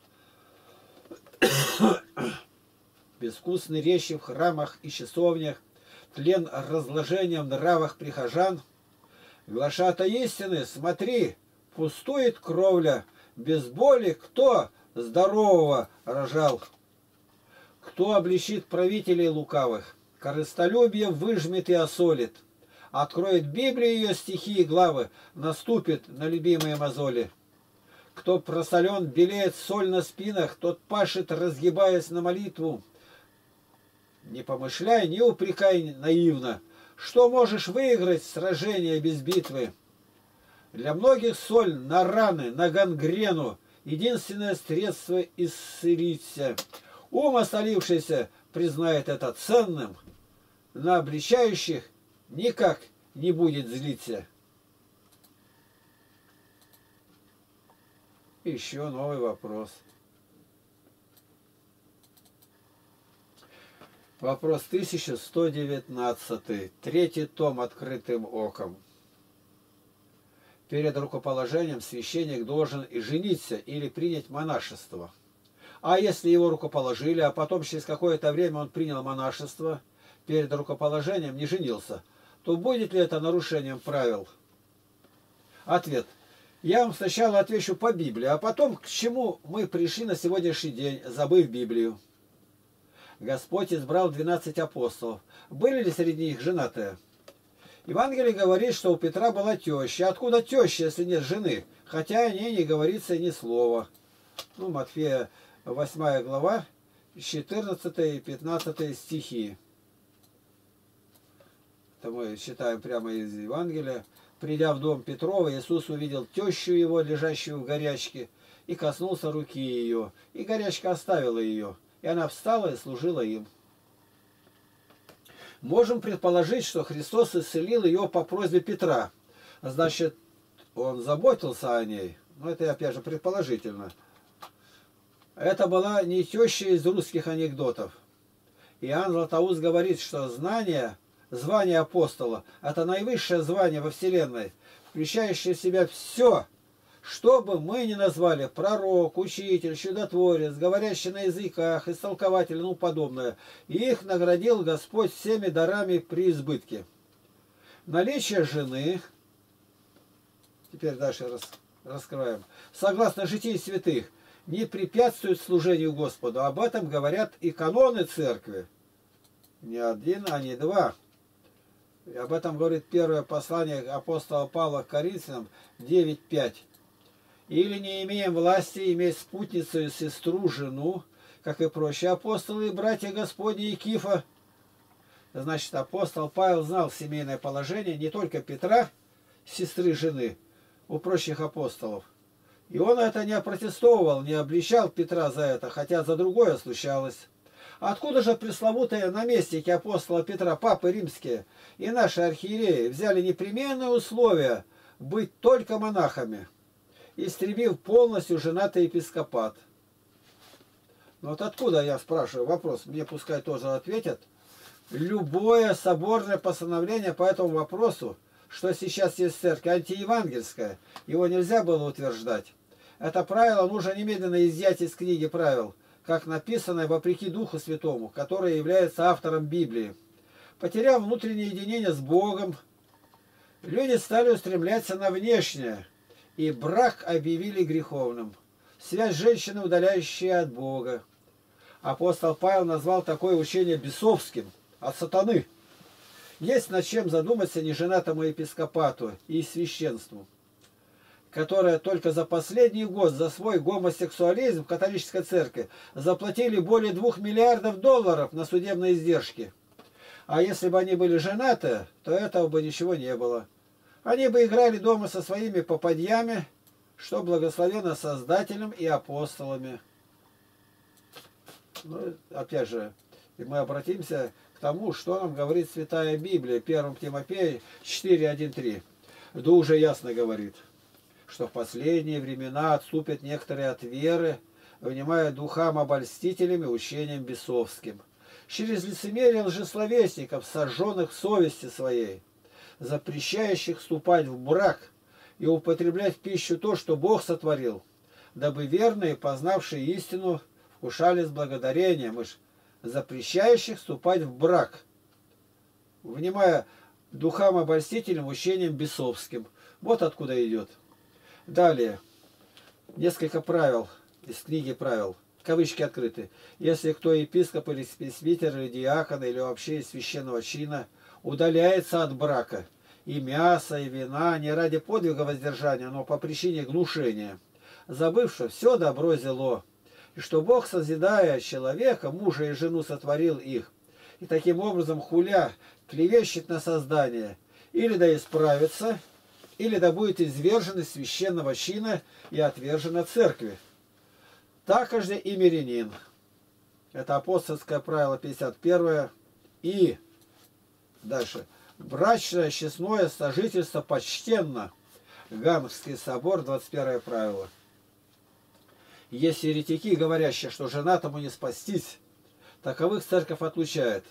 Безвкусные речи в храмах и часовнях, тлен разложением в нравах прихожан. Глашата истины, смотри, пустует кровля, без боли кто здорового рожал? Кто обличит правителей лукавых? Корыстолюбие выжмет и осолит. Откроет Библию ее стихи и главы, наступит на любимые мозоли. Кто просолен, белеет соль на спинах, тот пашет, разгибаясь на молитву. Не помышляй, не упрекай наивно, что можешь выиграть сражение без битвы. Для многих соль на раны, на гангрену, единственное средство исцелиться. Ум осолившийся признает это ценным, на обличающих никак не будет злиться. Еще новый вопрос. Вопрос 1119. Третий том «Открытым оком». Перед рукоположением священник должен и жениться или принять монашество. А если его рукоположили, а потом через какое-то время он принял монашество, перед рукоположением не женился, то будет ли это нарушением правил? Ответ. Я вам сначала отвечу по Библии, а потом к чему мы пришли на сегодняшний день, забыв Библию. Господь избрал 12 апостолов. Были ли среди них женатые? Евангелие говорит, что у Петра была теща. Откуда теща, если нет жены? Хотя о ней не говорится ни слова. Матфея 8 глава, 14 и 15 стихи. Это мы читаем прямо из Евангелия. Придя в дом Петрова, Иисус увидел тещу его, лежащую в горячке, и коснулся руки ее. И горячка оставила ее. И она встала и служила им. Можем предположить, что Христос исцелил ее по просьбе Петра. Значит, он заботился о ней. Но это опять же предположительно. Это была не теща из русских анекдотов. Иоанн Златоуст говорит, что звание апостола – это наивысшее звание во Вселенной, включающее в себя все, что бы мы ни назвали: пророк, учитель, чудотворец, говорящий на языках, истолкователь и подобное. И их наградил Господь всеми дарами при избытке. Наличие жены, теперь дальше раскрываем, согласно житию святых, не препятствует служению Господу. Об этом говорят и каноны церкви. Не один, а не два. И об этом говорит первое послание апостола Павла к Коринфянам 9:5. Или не имеем власти иметь спутницу и сестру, жену, как и прочие апостолы и братья Господни и Кифа. Значит, апостол Павел знал семейное положение не только Петра, сестры жены, у прочих апостолов. И он это не опротестовывал, не обличал Петра за это, хотя за другое случалось. Откуда же пресловутые наместники апостола Петра, папы римские и наши архиереи взяли непременное условие быть только монахами, истребив полностью женатый епископат? Вот откуда, я спрашиваю, вопрос, мне пускай тоже ответят. Любое соборное постановление по этому вопросу, что сейчас есть в церкви, антиевангельское, его нельзя было утверждать. Это правило нужно немедленно изъять из книги правил, как написанное вопреки Духу Святому, который является автором Библии. Потеряв внутреннее единение с Богом, люди стали устремляться на внешнее, и брак объявили греховным. Связь женщины, удаляющая от Бога. Апостол Павел назвал такое учение бесовским, от сатаны. Есть над чем задуматься неженатому епископату и священству, которое только за последний год за свой гомосексуализм в католической церкви заплатили более 2 миллиардов долларов на судебные издержки. А если бы они были женаты, то этого бы ничего не было. Они бы играли дома со своими попадьями, что благословено Создателем и апостолами. Ну, опять же, и мы обратимся к тому, что нам говорит Святая Библия, 1 Тимофея 4:1-3. Да уже ясно говорит, что в последние времена отступят некоторые от веры, внимая духам обольстителями, учением бесовским, через лицемерие лжесловесников, сожженных в совести своей, запрещающих вступать в брак и употреблять в пищу то, что Бог сотворил, дабы верные, познавшие истину, вкушали с благодарением, запрещающих вступать в брак, внимая духам обольстителям, учением бесовским. Вот откуда идет. Далее, несколько правил из книги правил, кавычки открыты. Если кто епископ или пресвитер, или диакон, или вообще из священного чина удаляется от брака, и мяса, и вина, не ради подвига воздержания, но по причине гнушения, забывши все добро зело, и что Бог, созидая человека, мужа и жену, сотворил их, и таким образом хуля клевещет на создание, или да исправится, или да будет извержен из священного чина и отвержен от церкви. Также и мирянин. Это апостольское правило 51. И дальше. Брачное честное сожительство почтенно. Гамский собор, 21 правило. Есть еретики, говорящие, что женатому не спастись, таковых церковь отлучает.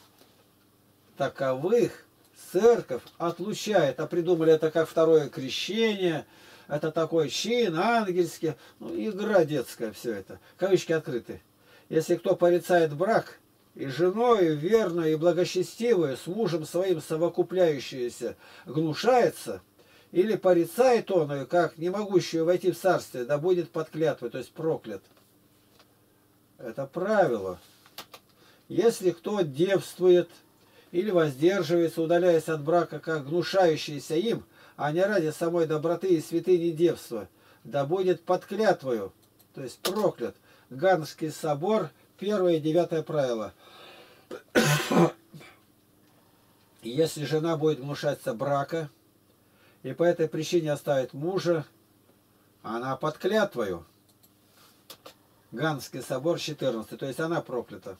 Таковых церковь отлучает. А придумали это как второе крещение. Это такой чин, ангельский. Ну, игра детская все это. Кавычки открыты. Если кто порицает брак, и женою верную и благочестивую, с мужем своим совокупляющуюся, гнушается, или порицает он ее, как не могущую войти в царствие, да будет под клятвой, то есть проклят. Это правило. Если кто девствует или воздерживается, удаляясь от брака, как гнушающийся им, а не ради самой доброты и святыни девства, да будет под клятвою, то есть проклят. Ганский собор, 1 и 9 правило. Если жена будет гнушаться брака и по этой причине оставит мужа, она под клятвою. Ганский собор, 14, то есть она проклята.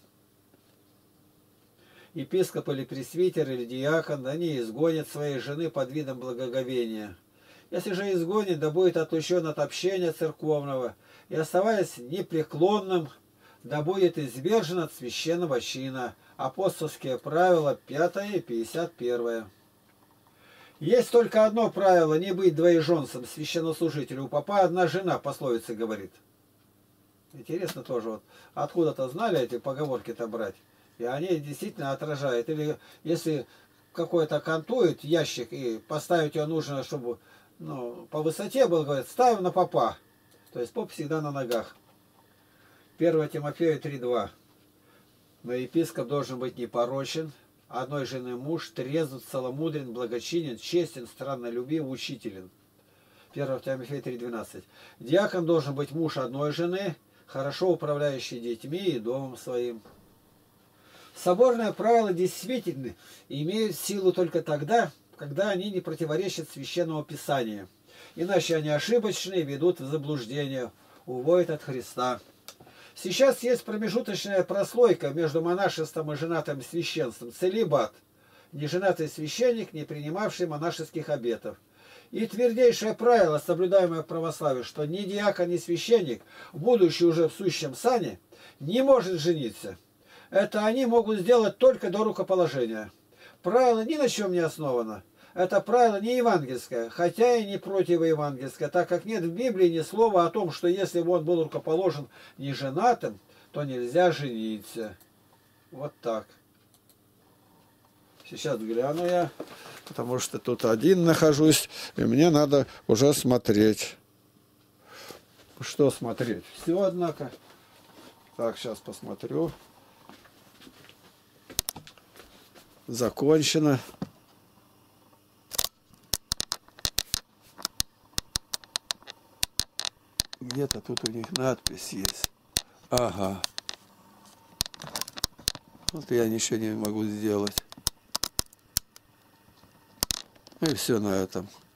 Епископ или пресвитер или диакон, они изгонят своей жены под видом благоговения. Если же изгонит, да будет отлучен от общения церковного, и оставаясь непреклонным, да будет извержен от священного чина. Апостольские правила 5 и 51. Есть только одно правило: не быть двоеженцем священнослужителю. У попа одна жена, пословица говорит. Интересно тоже, вот откуда-то знали эти поговорки-то брать. И они действительно отражают. Или если какой-то кантует ящик и поставить его нужно, чтобы по высоте был, говорят, ставим на попа. То есть поп всегда на ногах. 1 Тимофея 3:2. Но епископ должен быть непорочен, одной жены муж, трезв, целомудрен, благочинен, честен, страннолюбив, учителен. 1 Тимофея 3:12. Диакон должен быть муж одной жены, хорошо управляющий детьми и домом своим. Соборные правила действительно имеют силу только тогда, когда они не противоречат священному писанию. Иначе они ошибочны и ведут в заблуждение, уводят от Христа. Сейчас есть промежуточная прослойка между монашеством и женатым священством. Целибат. Неженатый священник, не принимавший монашеских обетов. И твердейшее правило, соблюдаемое в православии, что ни диакон, ни священник, будучи уже в сущем сане, не может жениться. Это они могут сделать только до рукоположения. Правило ни на чем не основано. Это правило не евангельское, хотя и не противоевангельское, так как нет в Библии ни слова о том, что если бы он был рукоположен не женатым, то нельзя жениться. Вот так. Сейчас гляну я, потому что тут один нахожусь, и мне надо уже смотреть. Что смотреть? Все, однако. Так, сейчас посмотрю. закончено. Где-то тут у них надпись есть. Ага. Вот я ничего не могу сделать. И все на этом.